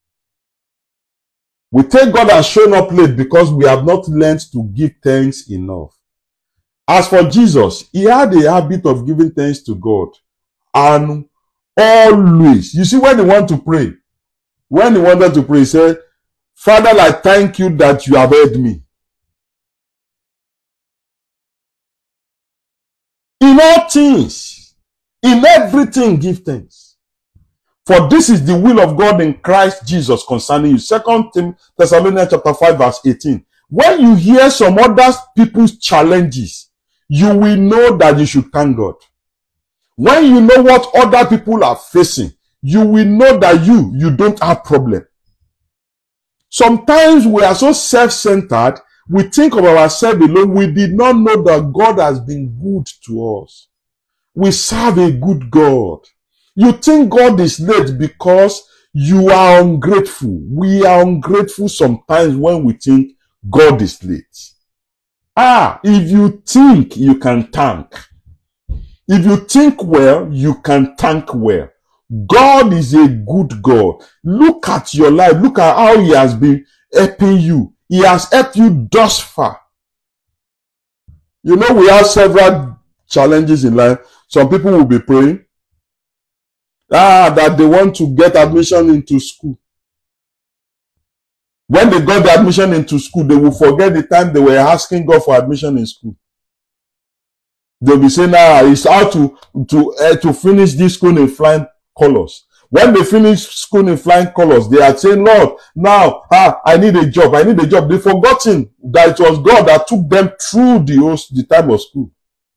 We think God has shown up late because we have not learned to give thanks enough. As for Jesus, he had a habit of giving thanks to God. And always, you see, when he wanted to pray, he said, Father, I thank you that you have heard me. In all things, in everything, give thanks. For this is the will of God in Christ Jesus concerning you. 2 Thessalonians chapter 5 verse 18. When you hear some other people's challenges, you will know that you should thank God. When you know what other people are facing, you will know that you don't have problem. Sometimes we are so self-centered, we think of ourselves alone. We did not know that God has been good to us. We serve a good God. You think God is late because you are ungrateful. We are ungrateful sometimes when we think God is late. If you think you can thank. If you think well, you can thank well. God is a good God. Look at your life. Look at how he has been helping you. He has helped you thus far. You know, we have several challenges in life. Some people will be praying that they want to get admission into school. When they got the admission into school, they will forget the time they were asking God for admission in school. They'll be saying, it's how to finish this school in flying colors. When they finish school in flying colors, they are saying, Lord, now, I need a job. I need a job. They've forgotten that it was God that took them through the time of school.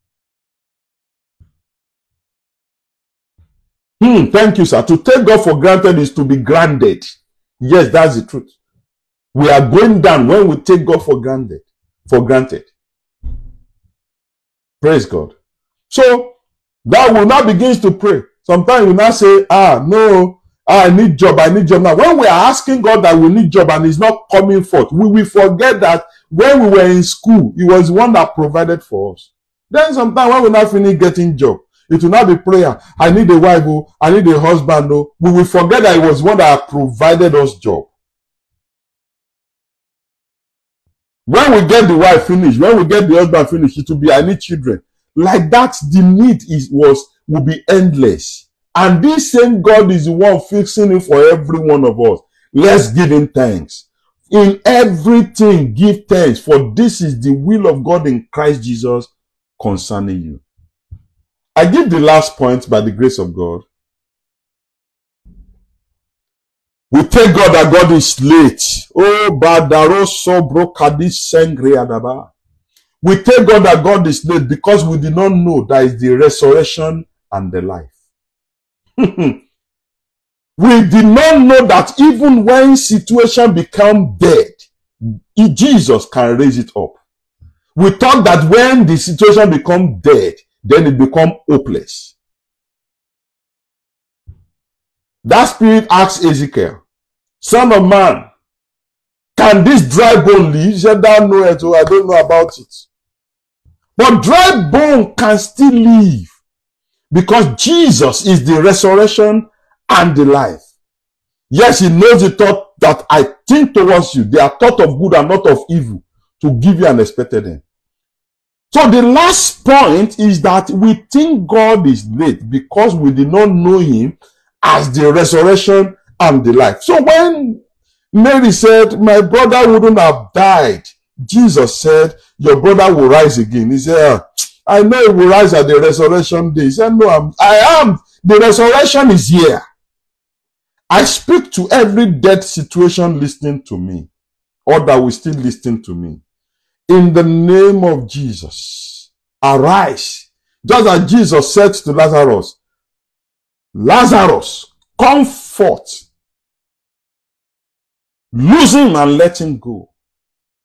Thank you, sir. To take God for granted is to be granted. Yes, that's the truth. We are going down when we take God for granted. Praise God. So that will now begins to pray. Sometimes we now say, no, I need job. Now, when we are asking God that we need job and it's not coming forth, we will forget that when we were in school, he was the one that provided for us. Then sometimes when we now finish getting job, it will not be prayer. I need a wife, I need a husband. We will forget that he was the one that provided us job. When we get the wife finished, when we get the husband finished, it will be, I need children. Like that, the need will be endless. And this same God is the one fixing it for every one of us. Let's give him thanks. In everything, give thanks, for this is the will of God in Christ Jesus concerning you. I give the last point by the grace of God. We thank God that God is late. We thank God that God is late because we did not know that is the resurrection and the life. We did not know that even when situation become dead, Jesus can raise it up. We thought that when the situation become dead, then it become hopeless. That spirit asked Ezekiel, Son of man, can this dry bone live? He said, I don't know about it. But dry bone can still live because Jesus is the resurrection and the life. Yes, he knows the thought that I think towards you. They are thought of good and not of evil, to give you an expected end. So the last point is that we think God is late because we did not know him as the resurrection and the life. So when Mary said, my brother wouldn't have died, Jesus said, your brother will rise again. He said, I know he will rise at the resurrection day. He said, no, I am. The resurrection is here. I speak to every dead situation listening to me, or that will still listen to me. In the name of Jesus, arise. Just as Jesus said to Lazarus, Lazarus, come forth. Lose him and let him go.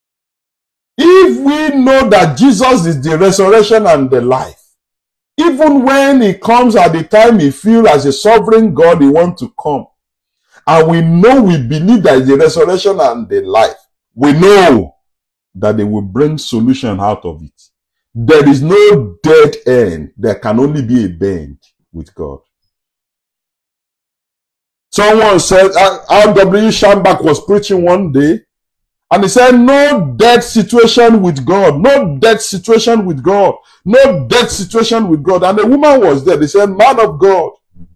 If we know that Jesus is the resurrection and the life, even when he comes at the time he feels as a sovereign God, he wants to come. And we know, we believe that the resurrection and the life, we know that they will bring solution out of it. There is no dead end. There can only be a bend with God. Someone said, R.W. Shambach was preaching one day, and he said, no dead situation with God, no dead situation with God, no dead situation with God. And the woman was there. They said, man of God,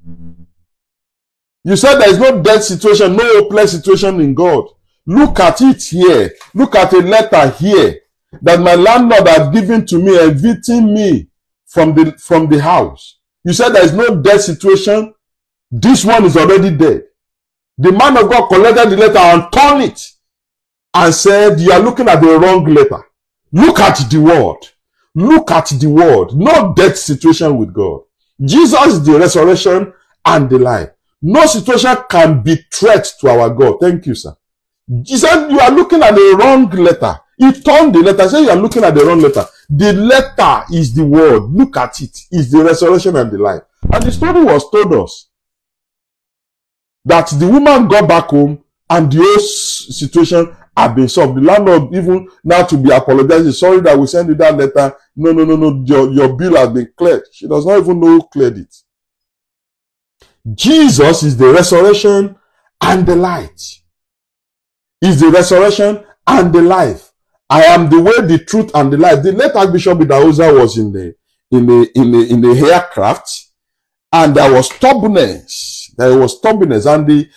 you said there is no dead situation, no hopeless situation in God. Look at it here. Look at a letter here that my landlord has given to me, evicting me from the house. You said there is no dead situation. This one is already dead. The man of God collected the letter and turned it and said, you are looking at the wrong letter. Look at the word. Look at the word. No dead situation with God. Jesus is the resurrection and the life. No situation can be threat to our God. Thank you, sir. He said, you are looking at the wrong letter. He turned the letter. He said, you are looking at the wrong letter. The letter is the word. Look at it. It's the resurrection and the life. And the story was told us that the woman got back home and the whole situation had been solved. The landlord even now to be apologizing. Sorry that we sent you that letter. No. Your bill has been cleared. She does not even know who cleared it. Jesus is the resurrection and the light. Is the resurrection and the life. I am the way, the truth, and the life. The late Archbishop Idahosa was in the aircraft, and there was turbulence. There was turbulence, and the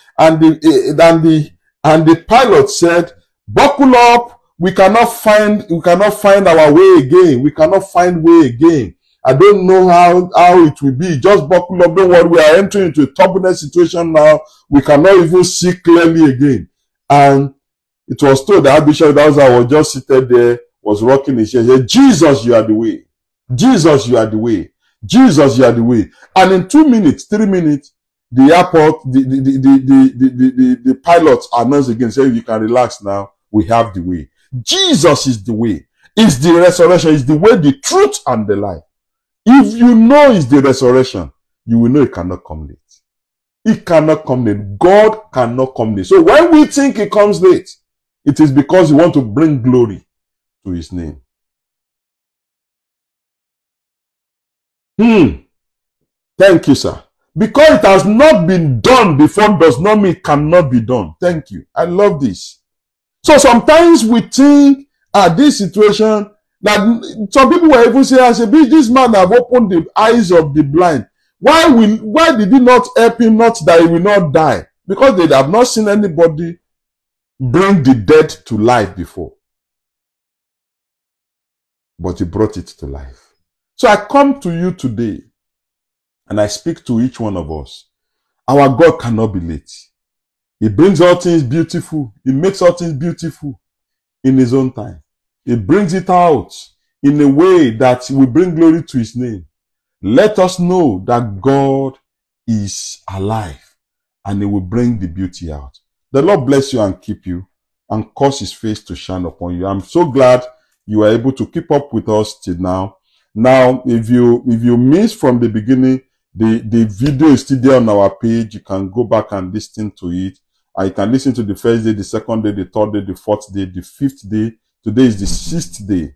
pilot said, "Buckle up. We cannot find our way again. We cannot find way again. I don't know how it will be. Just buckle up. Don't worry. We are entering into a turbulent situation now. We cannot even see clearly again." And it was told that Archbishop Idahosa was just seated there, was rocking his chair. He said, Jesus, you are the way. Jesus, you are the way. Jesus, you are the way. And in 2 minutes, 3 minutes, the airport, the pilot announced again, saying, you can relax now. We have the way. Jesus is the way. It's the resurrection. It's the way, the truth, and the life. If you know it's the resurrection, you will know it cannot come late. It cannot come late. God cannot come late. So when we think it comes late, it is because we want to bring glory to his name. Thank you, sir. Because it has not been done before does not mean it cannot be done. Thank you. I love this. So sometimes we think at this situation that some people were even saying, I said, this man have opened the eyes of the blind. Why did he not help him not that he will not die? Because they have not seen anybody bring the dead to life before. But he brought it to life. So I come to you today and I speak to each one of us. Our God cannot be late. He brings all things beautiful. He makes all things beautiful in his own time. He brings it out in a way that will bring glory to his name. Let us know that God is alive and he will bring the beauty out. The Lord bless you and keep you and cause his face to shine upon you. I'm so glad you are able to keep up with us till now. Now, if you missed from the beginning, the video is still there on our page. You can go back and listen to it. You can listen to the first day, the second day, the third day, the fourth day, the fifth day. Today is the 6th day.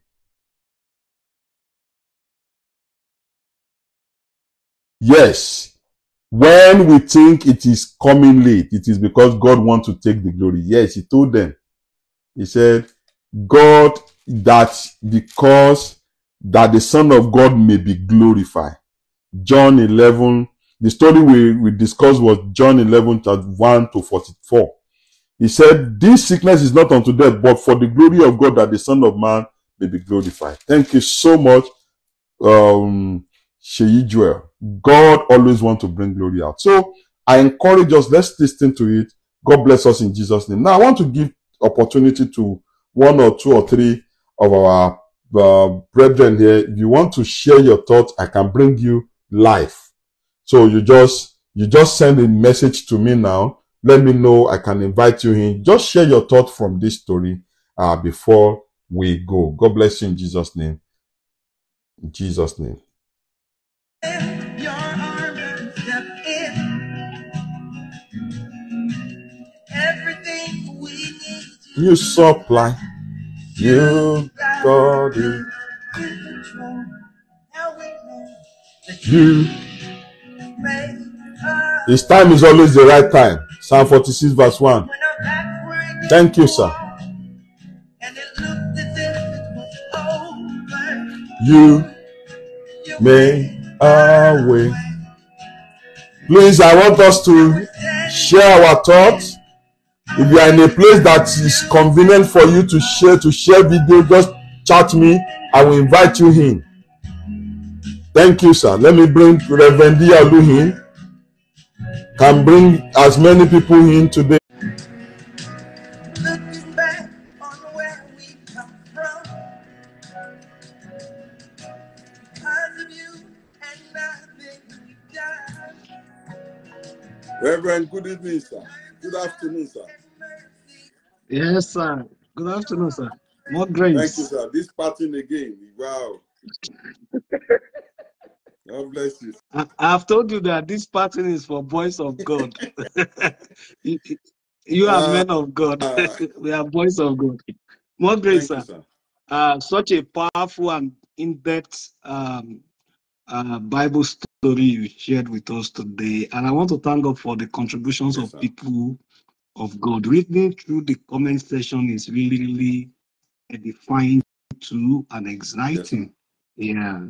Yes. When we think it is coming late, it is because God wants to take the glory. Yes, he told them. He said, God, because the Son of God may be glorified. John 11, the story we discussed was John 11, 1 to 44. He said, this sickness is not unto death, but for the glory of God, that the Son of Man may be glorified. Thank you so much, Sheyi Joel. God always wants to bring glory out. So I encourage us, let's listen to it. God bless us in Jesus' name. Now I want to give opportunity to 1 or 2 or 3 of our brethren here. If you want to share your thoughts, I can bring you live. So you just send a message to me now. Let me know. I can invite you in. Just share your thoughts from this story before we go. God bless you in Jesus' name. In Jesus' name. Your arms and step in. Everything we need. You supply. You got it. You. His time is always the right time. Psalm 46 verse 1. Thank you, sir. You made a way. Please, I want us to share our thoughts. If you are in a place that is convenient for you to share video, just chat me. I will invite you in. Thank you, sir. Let me bring Reverend Dialu in. Can bring as many people in today. Looking back on where we come from, because of you and nothing we've done. Reverend, good evening, sir. Good afternoon, sir. Yes, sir. Good afternoon, sir. More grace. Thank you, sir. This parting again. Wow. God bless you. I've told you that this pattern is for boys of God. you are men of God. We are boys of God. More grace, Thank sir. You, sir. Such a powerful and in-depth Bible story you shared with us today. And I want to thank God for the contributions of people of God. Reading through the comment section is really edifying too and exciting. Yeah.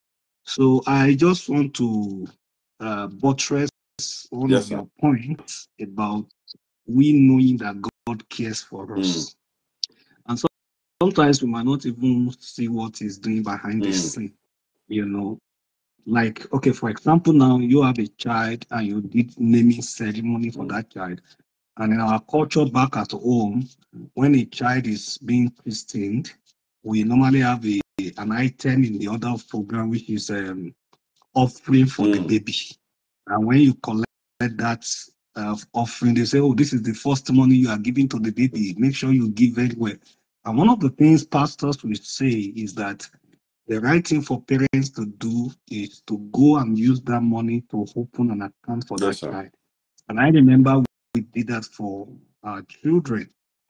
So I just want to buttress one of your points about we knowing that God cares for us. And so sometimes we might not even see what He's doing behind the scene, you know. Like, okay, for example, now you have a child and you did naming ceremony for that child. And in our culture back at home, when a child is being christened, we normally have an item in the order of program, which is offering for the baby. And when you collect that offering, they say, oh, this is the first money you are giving to the baby. Make sure you give very well. And one of the things pastors will say is that the right thing for parents to do is to go and use that money to open an account for that child. And I remember we did that for our children.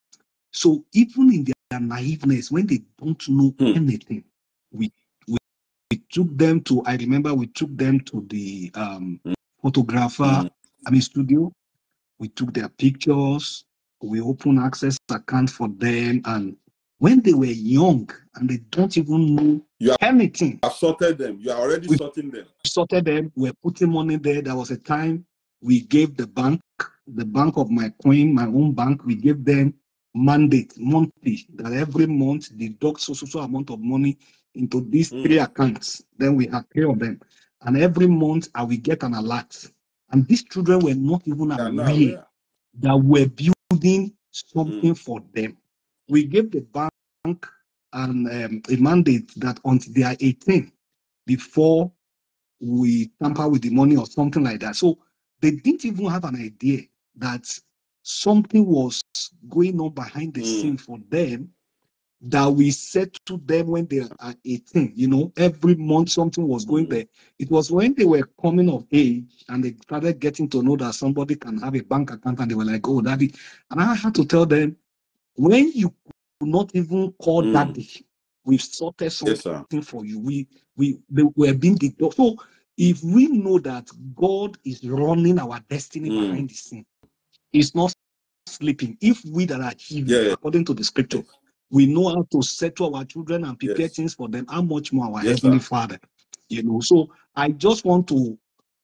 So even in their naiveness, when they don't know anything, we took them to, I remember we took them to the photographer, studio. We took their pictures. We opened access account for them. And when they were young and they don't even know anything. You have sorted them. You are already sorting them. Sorted them. We're putting money there. There was a time we gave the bank of my coin, my own bank, we gave them mandate monthly that every month deduct so amount of money into these 3 accounts. Then we have 3 of them. And every month I will get an alert. And these children were not even aware that we're building something for them. We gave the bank a mandate that until they are 18, before we tamper with the money or something like that. So they didn't even have an idea that something was going on behind the scene for them, that we said to them when they are 18, every month something was going there. It was when they were coming of age and they started getting to know that somebody can have a bank account and they were like, oh, daddy. And I had to tell them, when you could not even call daddy, we've sorted something for you. We were being deducted. So if we know that God is running our destiny behind the scene, He's not sleeping. If we that are achieving, according to the scripture, we know how to settle our children and prepare things for them, how much more our Heavenly Father, So I just want to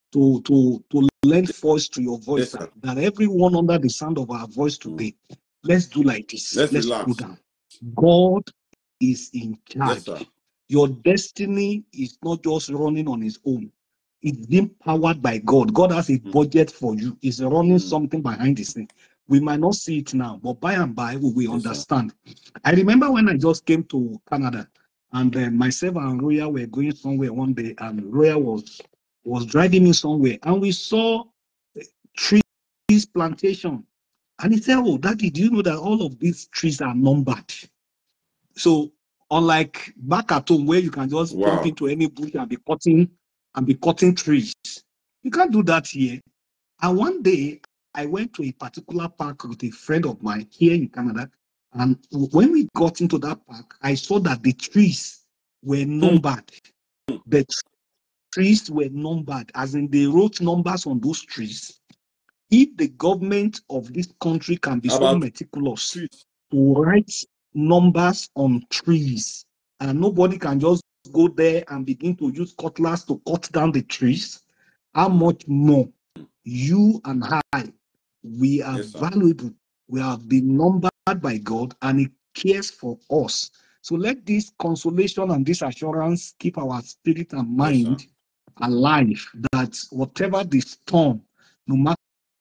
lend voice to your voice, that everyone under the sound of our voice today, let's do like this. Let's go down. God is in charge. Your destiny is not just running on its own. It's being powered by God. God has a budget for you. It's running something behind the scene. We might not see it now, but by and by we will understand. I remember when I just came to Canada, and myself and Roya were going somewhere one day, and Roya was driving me somewhere, and we saw trees plantation. And he said, oh, Daddy, do you know that all of these trees are numbered? So unlike back at home where you can just jump Wow. into any bush and be cutting trees, you can't do that here. And one day I went to a particular park with a friend of mine here in Canada. And when we got into that park, I saw that the trees were numbered. The trees were numbered, as in they wrote numbers on those trees. If the government of this country can be How so about meticulous trees? to write numbers on trees, and nobody can just go there and begin to use cutlass to cut down the trees, how much more you and I, we are Yes, sir. valuable. We have been numbered by God, and He cares for us. So let this consolation and this assurance keep our spirit and Yes, sir. mind alive, that whatever the storm, no matter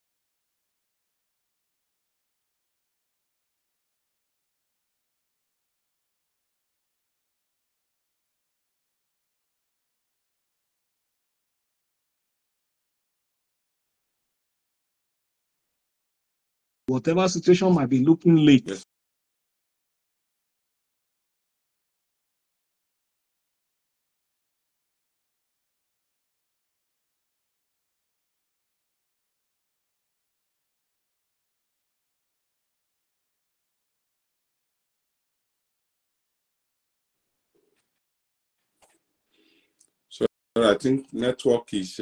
whatever situation might be looking late. Yes. So I think network is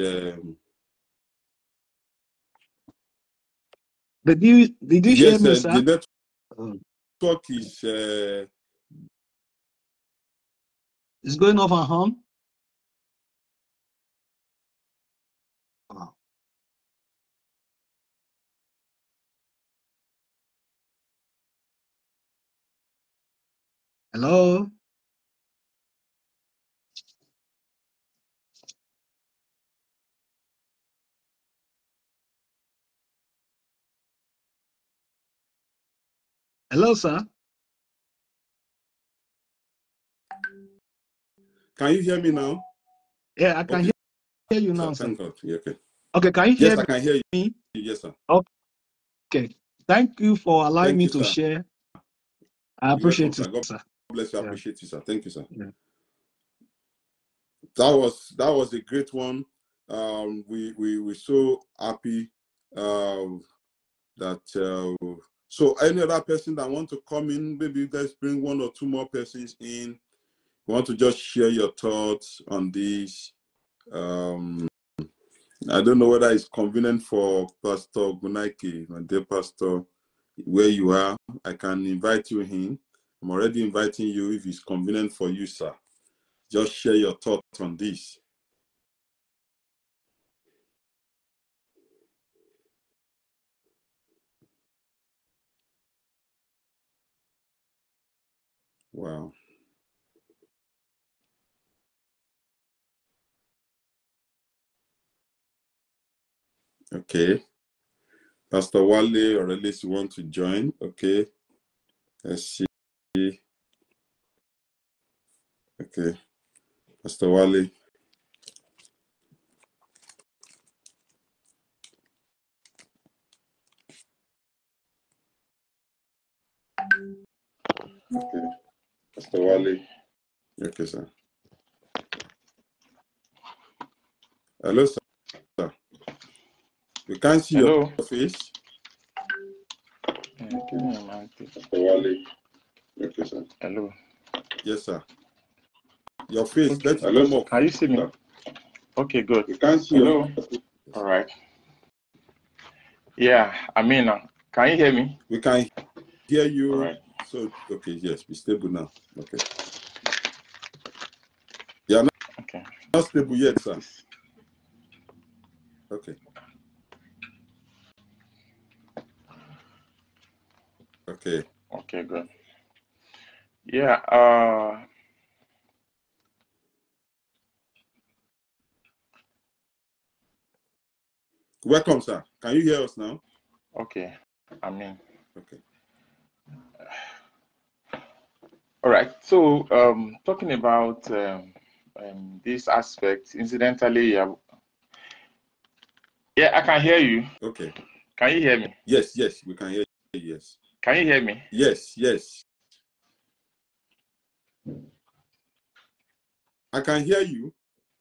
Did you hear yes, me, sir? the network is It's going off and on. Hello? Hello, sir? can you hear me now? Yeah, I can Okay, hear you sir, now, sir. thank God. Yeah, okay. Okay, can you Yes, hear I can hear you. me? Yes, sir. Okay. Thank you for allowing Thank me you, to sir. share. I You're welcome, appreciate it, sir. God sir. bless you. I Yeah. appreciate you, sir. Thank you, sir. Yeah. That was a great one. We so happy that so any other person that want to come in, maybe you guys bring one or two more persons in. You want to just share your thoughts on this. I don't know whether it's convenient for Pastor Gunaiki, my dear pastor, where you are. I can invite you in. I'm already inviting you if it's convenient for you, sir. Just share your thoughts on this. Wow. Okay. Pastor Wale or at least you want to join. Okay. Let's see. Okay. Pastor Wale. Okay. Pastor Wale. Okay, sir. Hello, sir. We can't see Hello. your face. Yeah, give me a moment, please. Pastor Wale. Okay, sir. Hello. Yes, sir. Your face. Okay. Let it come up. Can you see me? Sir. Okay, good. We can't see Hello. your face. All right. Yeah, I mean, can you hear me? We can hear you. All right. So, okay, yes, be stable now. Okay. You are Okay. not stable yet, sir. Okay. Okay. Okay, good. Yeah. Welcome, sir. Can you hear us now? Okay. I mean. Okay. All right. So, talking about this aspect, incidentally, yeah, I can hear you. Okay. Can you hear me? Yes, yes, we can hear you. Yes. Can you hear me? Yes, yes. I can hear you.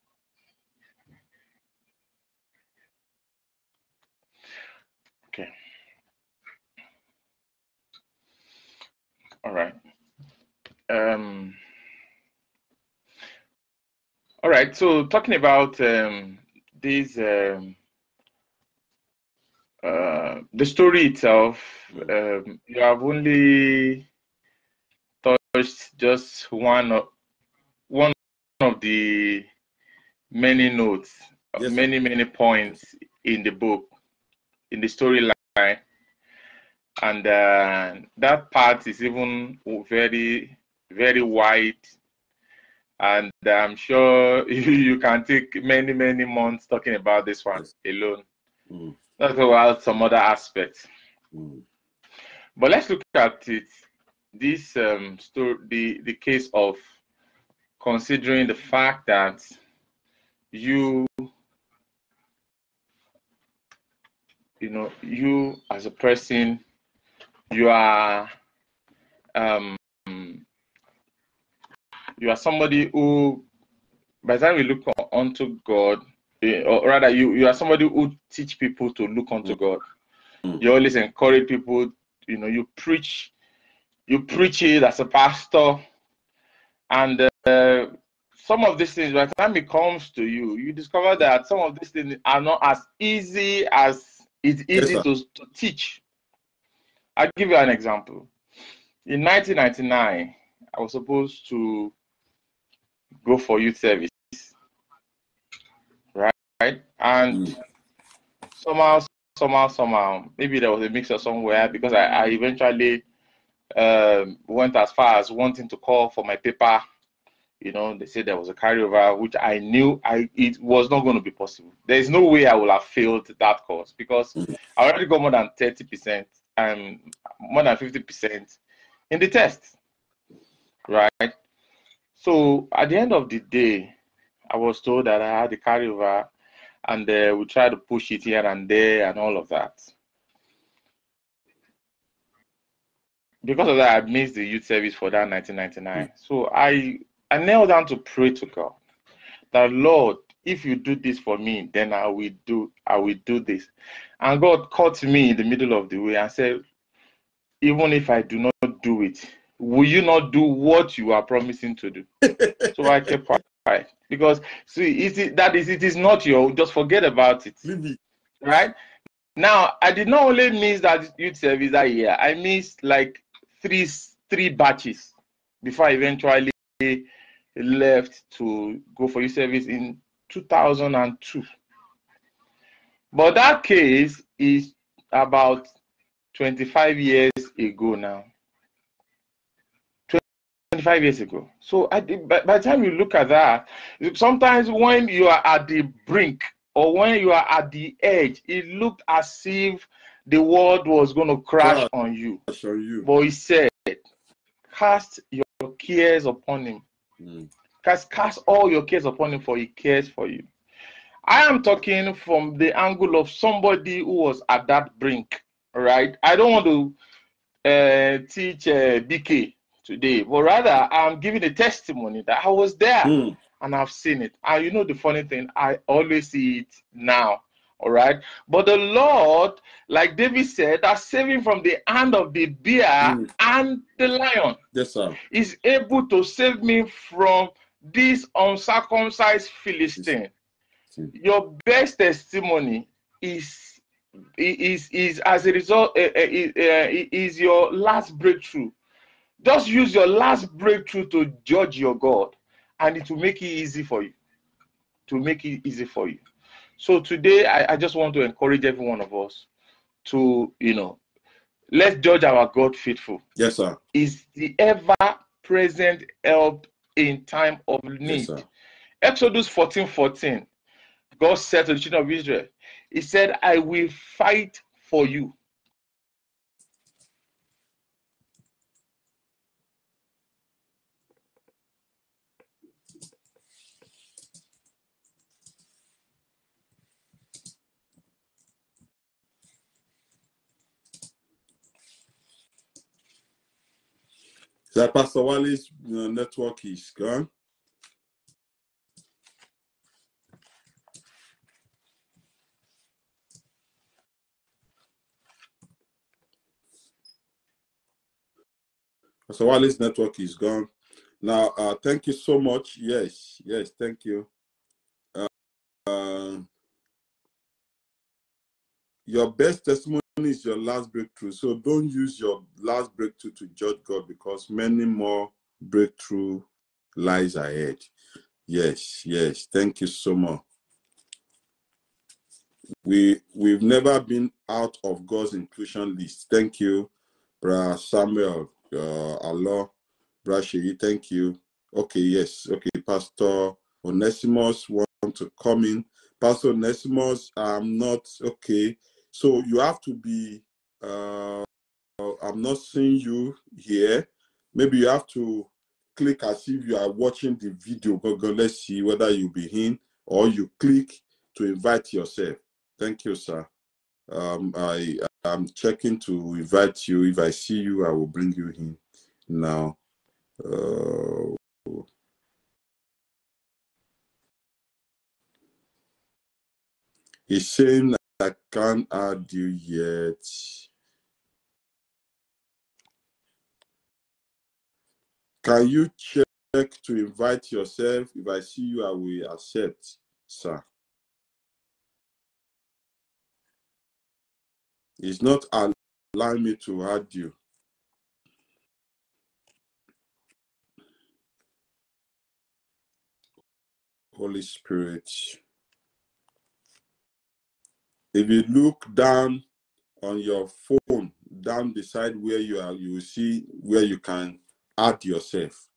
Okay. All right. All right. So talking about these the story itself, you have only touched just one of the many notes, Yes, many points in the book, in the storyline, and that part is even very, very wide, and I'm sure you can take many months talking about this one alone. Not about some other aspects. But let's look at it. This story, the case of considering the fact that you as a person, you are somebody who, by the time we look unto God, or rather, you are somebody who teach people to look unto God. You always encourage people. You preach it as a pastor, and some of these things, by the time it comes to you, you discover that some of these things are not as easy as it's easy to teach. I'll give you an example. In 1999, I was supposed to go for youth service, right? And somehow, maybe there was a mix-up somewhere, because I eventually went as far as wanting to call for my paper. They said there was a carryover, which I knew it was not going to be possible. There is no way I would have failed that course, because I already got more than 30% and more than 50% in the test, right? So at the end of the day, I was told that I had the carryover, and we tried to push it here and there and all of that. Because of that, I missed the youth service for that 1999. So I knelt down to pray to God that, Lord, if you do this for me, then I will do this. And God caught me in the middle of the way and said, even if I do not do it, will you not do what you are promising to do? So I kept quiet, because see, it is not your, just forget about it. Right? Now, I did not only miss that youth service that year, I missed like three batches before I eventually left to go for youth service in 2002. But that case is about 25 years ago now. 25 years ago. So by the time you look at that, sometimes when you are at the brink or when you are at the edge, it looked as if the world was going to crash on you. But he said, cast your cares upon him. Cast all your cares upon him, for he cares for you. I am talking from the angle of somebody who was at that brink, right? I don't want to teach BK today, but rather I'm giving a testimony that I was there and I've seen it. And the funny thing, I always see it now. All right. But the Lord, like David said, has saved him from the hand of the bear and the lion. Yes, sir. Is able to save me from this uncircumcised Philistine. Your best testimony is as a result is your last breakthrough. Just use your last breakthrough to judge your God, and it will make it easy for you. So today, I just want to encourage every one of us to, let's judge our God faithful. Yes, sir. Is the ever-present help in time of need. Yes, Exodus 14:14. God said to the children of Israel, he said, I will fight for you. That Pastor Wally's network is gone. Pastor Wally's network is gone. Now, thank you so much. Yes, thank you. Your best testimony is your last breakthrough. So don't use your last breakthrough to judge God, because many more breakthrough lies ahead. Yes. Thank you so much. We've never been out of God's inclusion list. Thank you, Bra Samuel. Allah, Bra Sheyi, thank you. Okay, yes. Okay, Pastor Onesimus want to come in. Pastor Onesimus, I'm not okay. So you have to be, I'm not seeing you here. Maybe you have to click as if you are watching the video. Go, let's see whether you'll be in, or you click to invite yourself. Thank you, sir. I'm checking to invite you. If I see you, I will bring you in now. He's saying I can't add you yet. Can you check to invite yourself? If I see you, I will accept, sir. It's not allowing me to add you. Holy Spirit. If you look down on your phone, down beside where you are, you will see where you can add yourself.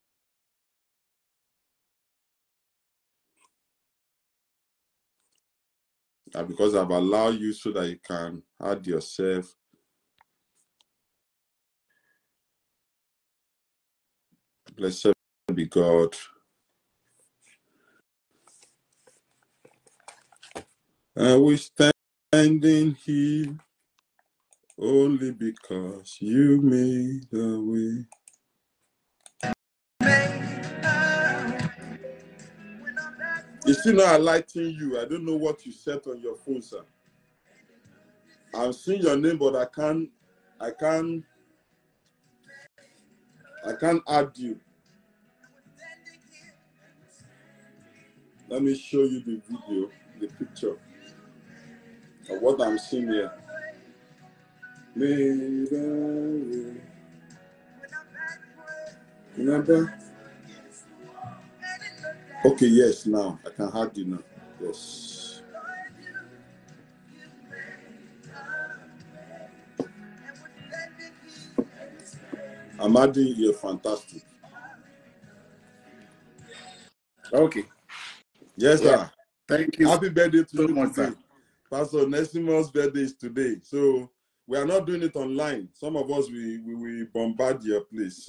Because I've allowed you so that you can add yourself. Blessed be God. And we standing here only because you made the way. It's still not highlighting you. I don't know what you set on your phone, sir. I'm seeing your name, but I can't add you. Let me show you the video, the picture of what I'm seeing here. Remember? Okay, yes, now I can add you now. Yes. I'm adding you. Fantastic. Okay. Yes, sir. Thank you. Happy birthday to you much, today. sir. Pastor Nesimus' birthday is today. So we are not doing it online. Some of us, we bombard your place.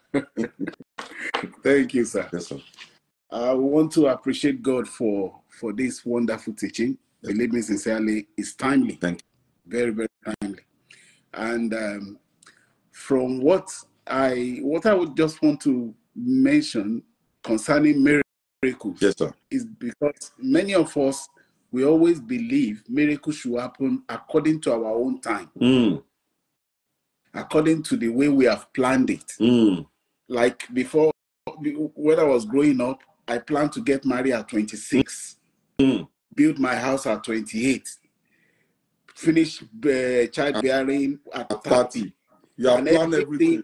Thank you, sir. Yes, sir. I want to appreciate God for this wonderful teaching. Yes. Believe me sincerely, it's timely. Thank you. Very, very timely. And from what I would just want to mention concerning miracles, yes, sir, is because many of us, we always believe miracles should happen according to our own time, according to the way we have planned it. Like before, when I was growing up, I planned to get married at 26, build my house at 28, finish childbearing at 30. You have planned everything.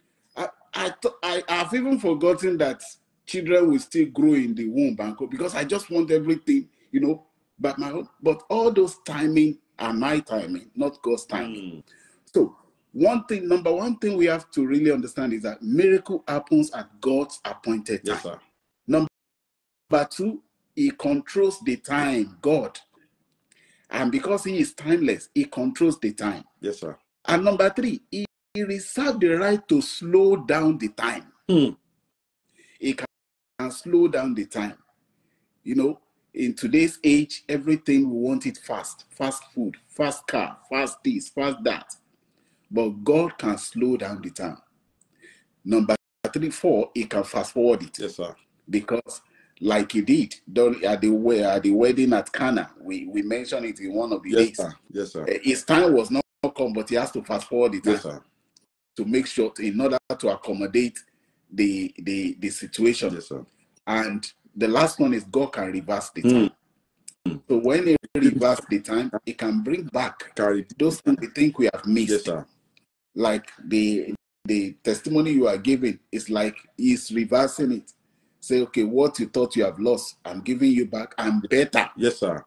I've even forgotten that children will still grow in the womb, because I just want everything, but all those timing are my timing, not God's timing. So number one thing we have to really understand is that miracle happens at God's appointed time. Yes, sir. Number two, he controls the time, God. And because he is timeless, he controls the time. Yes, sir. And number three, he reserved the right to slow down the time. He can slow down the time. In today's age, everything we want it fast. Fast food, fast car, fast this, fast that. But God can slow down the time. Number 3, 4, he can fast forward it. Yes, sir. Because like he did at the wedding at Cana, we mentioned it in one of the days. Sir. Yes, sir. His time was not come, but he has to fast forward the time. Yes, sir. To make sure, in order to accommodate the situation. Yes, sir. And the last one is God can reverse the time. So when he reverses the time, he can bring back those things we think we have missed. Yes, sir. Like the testimony you are giving is like he's reversing it. Say, okay, what you thought you have lost, I'm giving you back. I'm better. Yes, sir.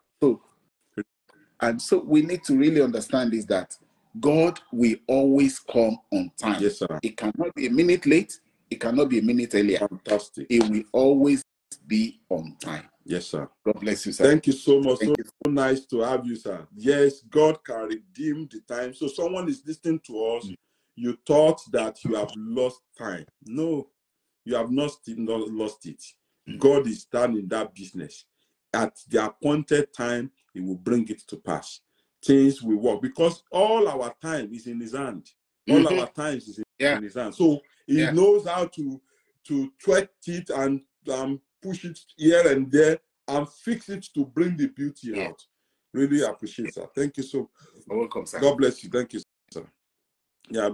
So we need to really understand is that God will always come on time. Yes, sir. It cannot be a minute late. It cannot be a minute earlier. Fantastic. It will always be on time. Yes, sir. God bless you, sir. Thank you so much. So nice to have you, sir. Yes, God can redeem the time. So someone is listening to us. You thought that you have lost time. No, you have not lost it. God is done in that business. At the appointed time, he will bring it to pass. Things will work because all our time is in his hand. All our time is in his hand. So he knows how to tweak it and push it here and there and fix it to bring the beauty out. Really appreciate that. Thank you so much. You're welcome, sir. God bless you. Thank you, sir. Yeah.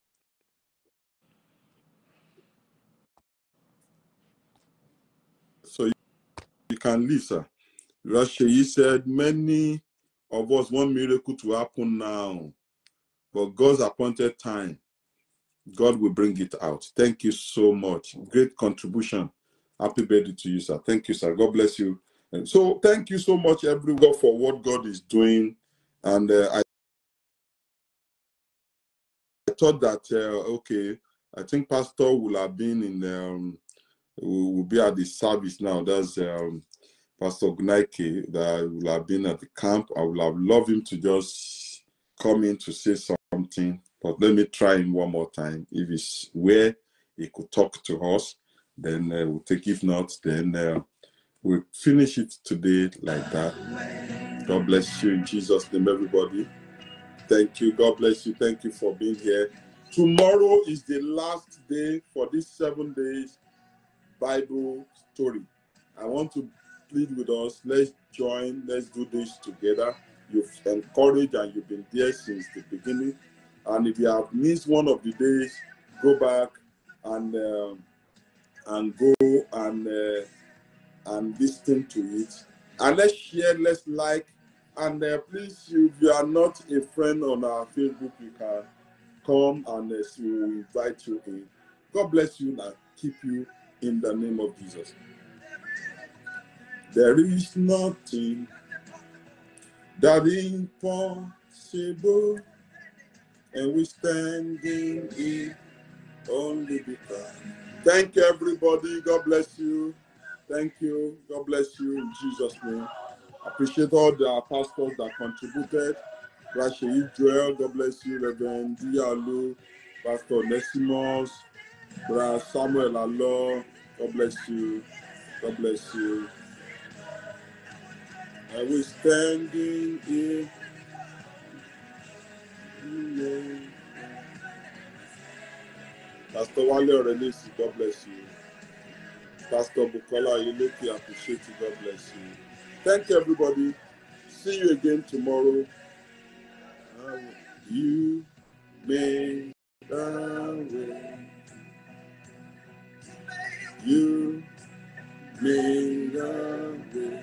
So you can leave, sir. Rashayi said, many of us want miracle to happen now, but God's appointed time, God will bring it out. Thank you so much. Great contribution. Happy birthday to you, sir. Thank you, sir. God bless you. And so thank you so much, everyone, for what God is doing. And I thought that, okay, I think Pastor will have been in, will be at the service now. That's Pastor Gunaike that will have been at the camp. I would have loved him to just come in to say something, but let me try him one more time. If it's where he could talk to us, then we'll take. If not, then we'll finish it today like that. God bless you in Jesus' name, everybody. Thank you. God bless you. Thank you for being here. Tomorrow is the last day for these 7 days Bible story. I want to plead with us. Let's join. Let's do this together. You've encouraged and you've been there since the beginning. And if you have missed one of the days, go back and go and listen to it. And let's share. Let's like. And please, if you are not a friend on our Facebook, you can come and we'll invite you in. God bless you and keep you in the name of Jesus. There is nothing that is impossible, and we stand in it only because. Thank you, everybody. God bless you. Thank you. God bless you in Jesus' name. Appreciate all the pastors that contributed. Rashayi Joel, God bless you. Reverend Diallo, Pastor Nesimos, Brother Samuel Alo, God bless you. God bless you. And we standing in. Pastor Wale Renesi, God bless you. Pastor Bukola Yeleki, appreciate you. God bless you. Thank you, everybody. See you again tomorrow. You made a way. You made a way.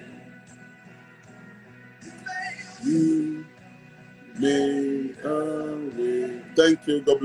You made a way. Thank you. God bless you.